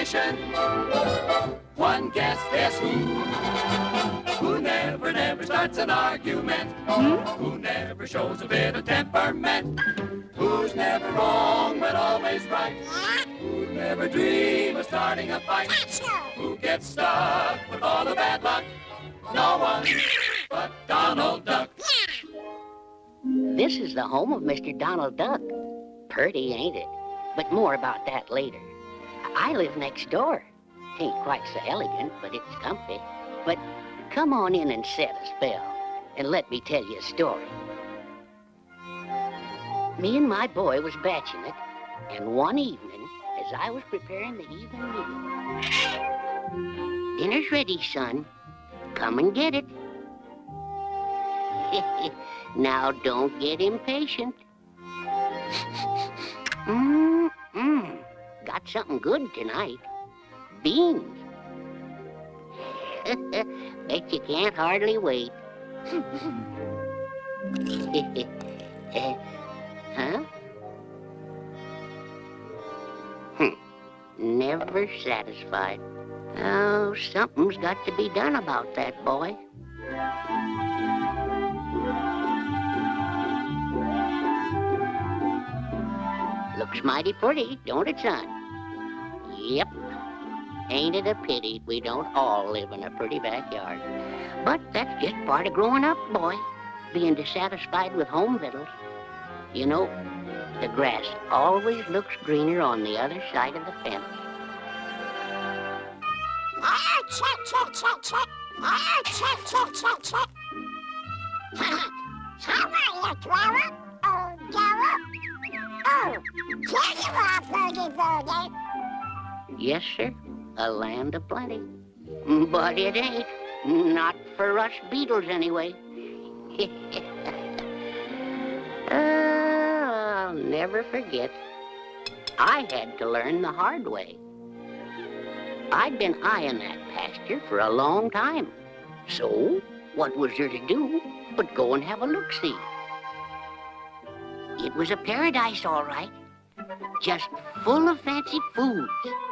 disposition. One guess, guess who? Who never, never starts an argument. Hmm? Who never shows a bit of temperament. Who's never wrong but always right. Who never dream of starting a fight. Who gets stuck with all the bad luck. No one but Donald Duck. This is the home of Mister Donald Duck. Purty, ain't it? But more about that later. I live next door. Ain't quite so elegant, but it's comfy. But come on in and set a spell, and let me tell you a story. Me and my boy was batching it, and one evening, as I was preparing the evening meal, dinner's ready, son. Come and get it. Now, don't get impatient. Mmm, got something good tonight. Beans. Bet you can't hardly wait. uh, huh? Hm. Never satisfied. Oh, something's got to be done about that, boy. Looks mighty pretty, don't it, son? Yep. Ain't it a pity we don't all live in a pretty backyard? But that's just part of growing up, boy. Being dissatisfied with home victuals. You know, the grass always looks greener on the other side of the fence. Oh, check, check, check, check. Oh, check, check, check, check. How are you, Clara? Oh, Dora? Oh, here you are, Birdie Birdie. Yes, sir. A land of plenty. But it ain't. Not for us beetles, anyway. uh, I'll never forget. I had to learn the hard way. I'd been eyeing that pasture for a long time. So, what was there to do but go and have a look-see? It was a paradise, all right. Just full of fancy foods.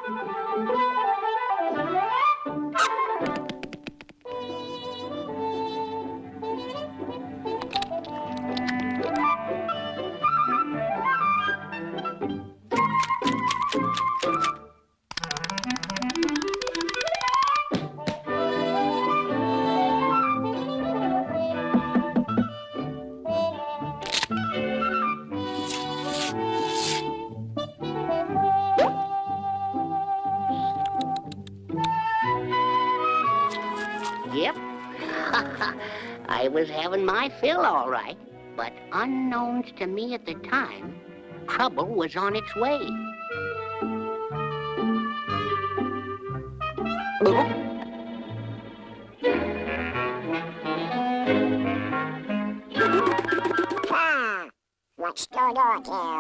Yep. I was having my fill, all right. But unknowns to me at the time, trouble was on its way. Ah, what's going on here?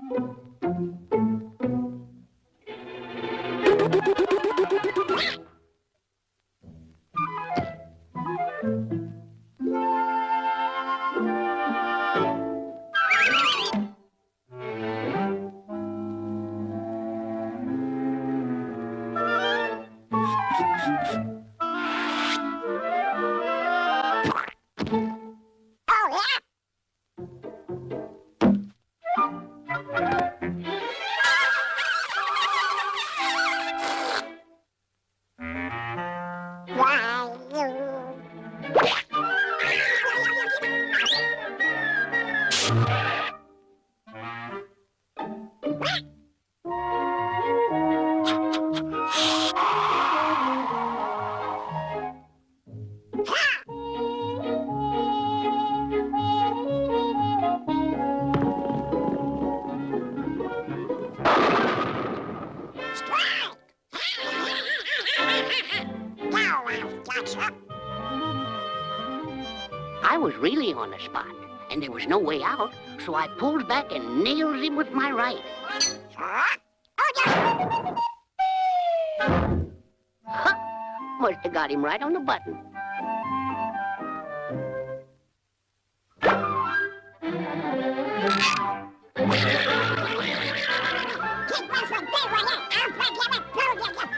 Oh, yeah? Why, Strike! Now I've got you. I was really on the spot, and there was no way out, so I pulled back and nailed him with my right. Huh? Oh, yeah. Huh! Must have got him right on the button. Keep away from me, will you? I'll forgive it, Birdie, you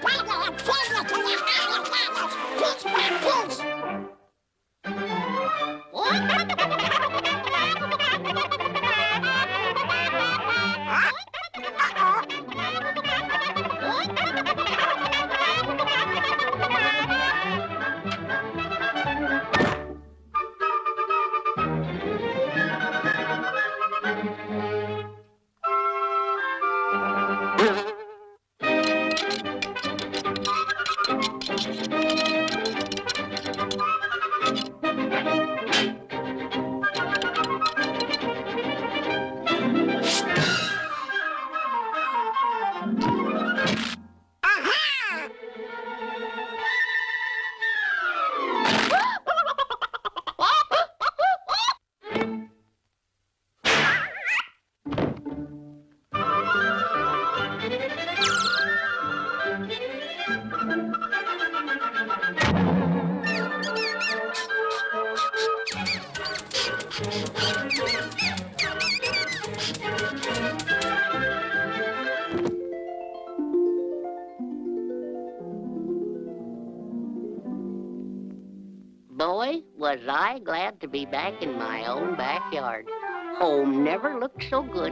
Boy, was I glad to be back in my own backyard. Home never looked so good.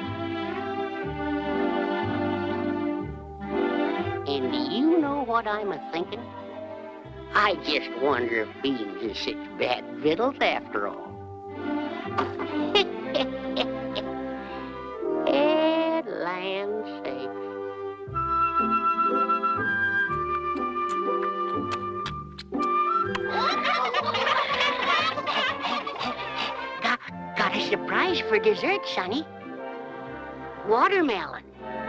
And do you know what I'm a-thinking? I just wonder if beans is such bad victuals after all. Eh, land's sake. got, got a surprise for dessert, Sonny. Watermelon.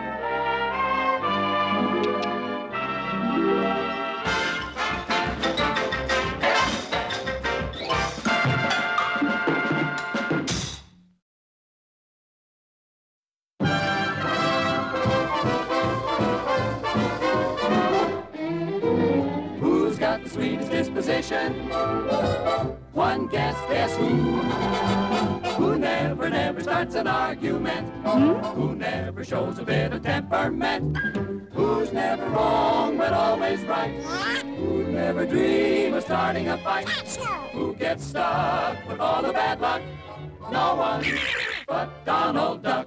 Sweetest disposition. One guess, guess who? Who never, never starts an argument. Hmm? Who never shows a bit of temperament. Who's never wrong, but always right. Who never dream of starting a fight. Who gets stuck with all the bad luck. No one but Donald Duck.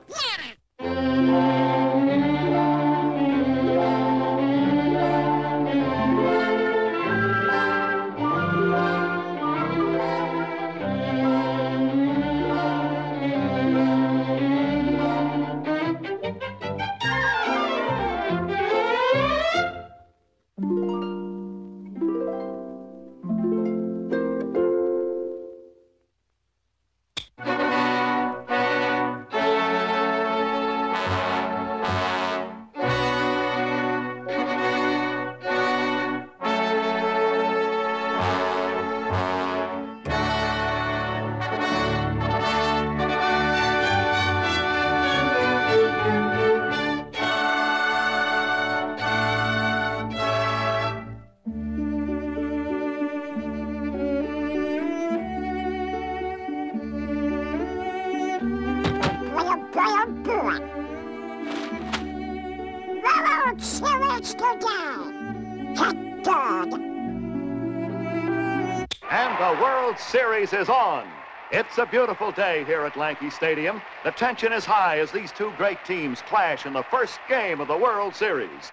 And the World Series is on. It's a beautiful day here at Yankee Stadium. The tension is high as these two great teams clash in the first game of the World Series.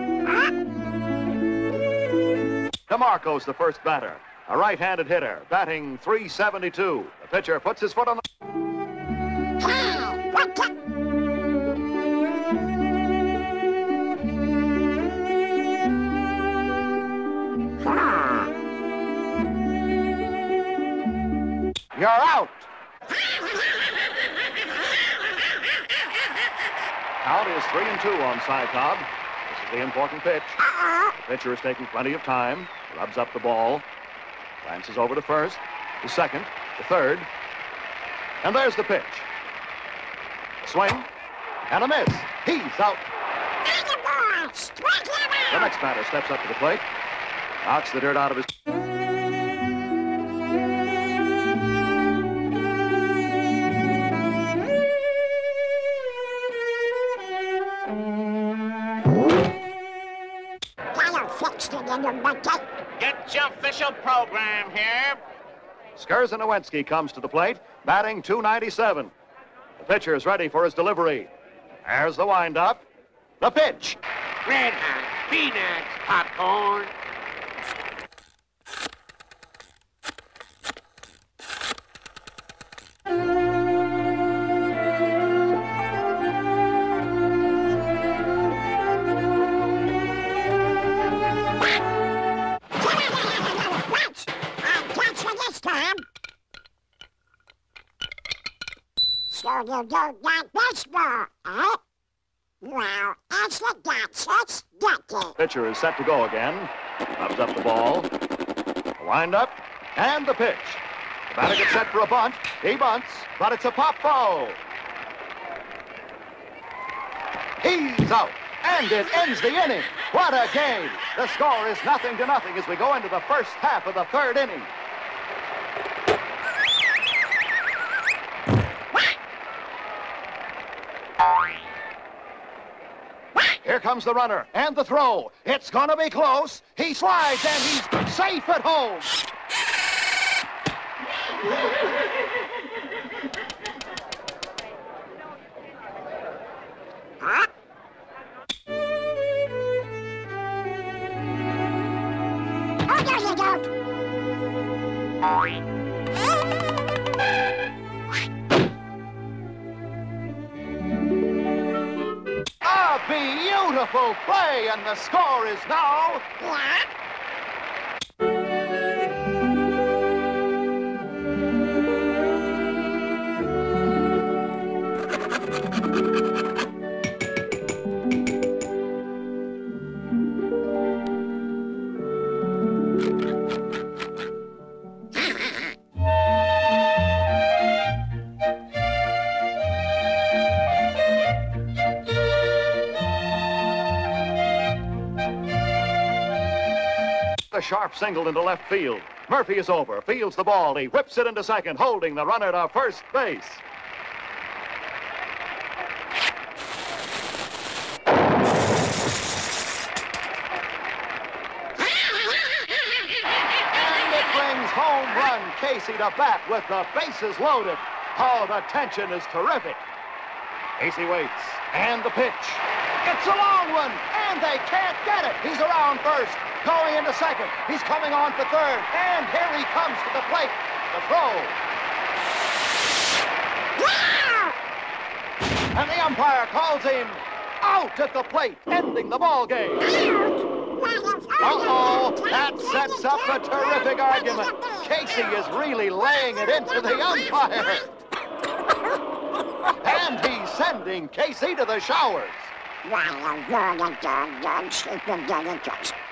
DeMarco's the first batter, a right-handed hitter, batting three seventy-two. The pitcher puts his foot on the... You're out. Count is three and two on Cy Cobb. This is the important pitch. The pitcher is taking plenty of time. Rubs up the ball. Glances over to first, to second, to third. And there's the pitch. A swing and a miss. He's out. The next batter steps up to the plate. Knocks the dirt out of his... Get your official program here. Skerzynowski comes to the plate, batting two ninety-seven. The pitcher is ready for his delivery. There's the windup. The pitch. Red hot, peanuts, popcorn. So you don't like baseball, eh? Well, as the Dutchess get it. Pitcher is set to go again. Rubs up the ball. The windup and the pitch. The batter gets set for a bunt. He bunts, but it's a pop ball. He's out, and it ends the inning. What a game! The score is nothing to nothing as we go into the first half of the third inning. Here comes the runner and the throw. It's gonna be close. He slides and he's safe at home. Huh? Oh, there you go. A beautiful play, and the score is now... Yeah? A sharp single into left field. Murphy is over, fields the ball. He whips it into second, holding the runner to first base. And it brings home run Casey to bat with the bases loaded. Oh, the tension is terrific. Casey waits, and the pitch. It's a long one, and they can't get it. He's around first, going into second. He's coming on for third, and here he comes to the plate. The throw. And the umpire calls him out at the plate, ending the ball game. Uh-oh, that sets up a terrific argument. Casey is really laying it into the umpire. And he's sending Casey to the showers. Well, you're the dog, dog, sleeping, dog,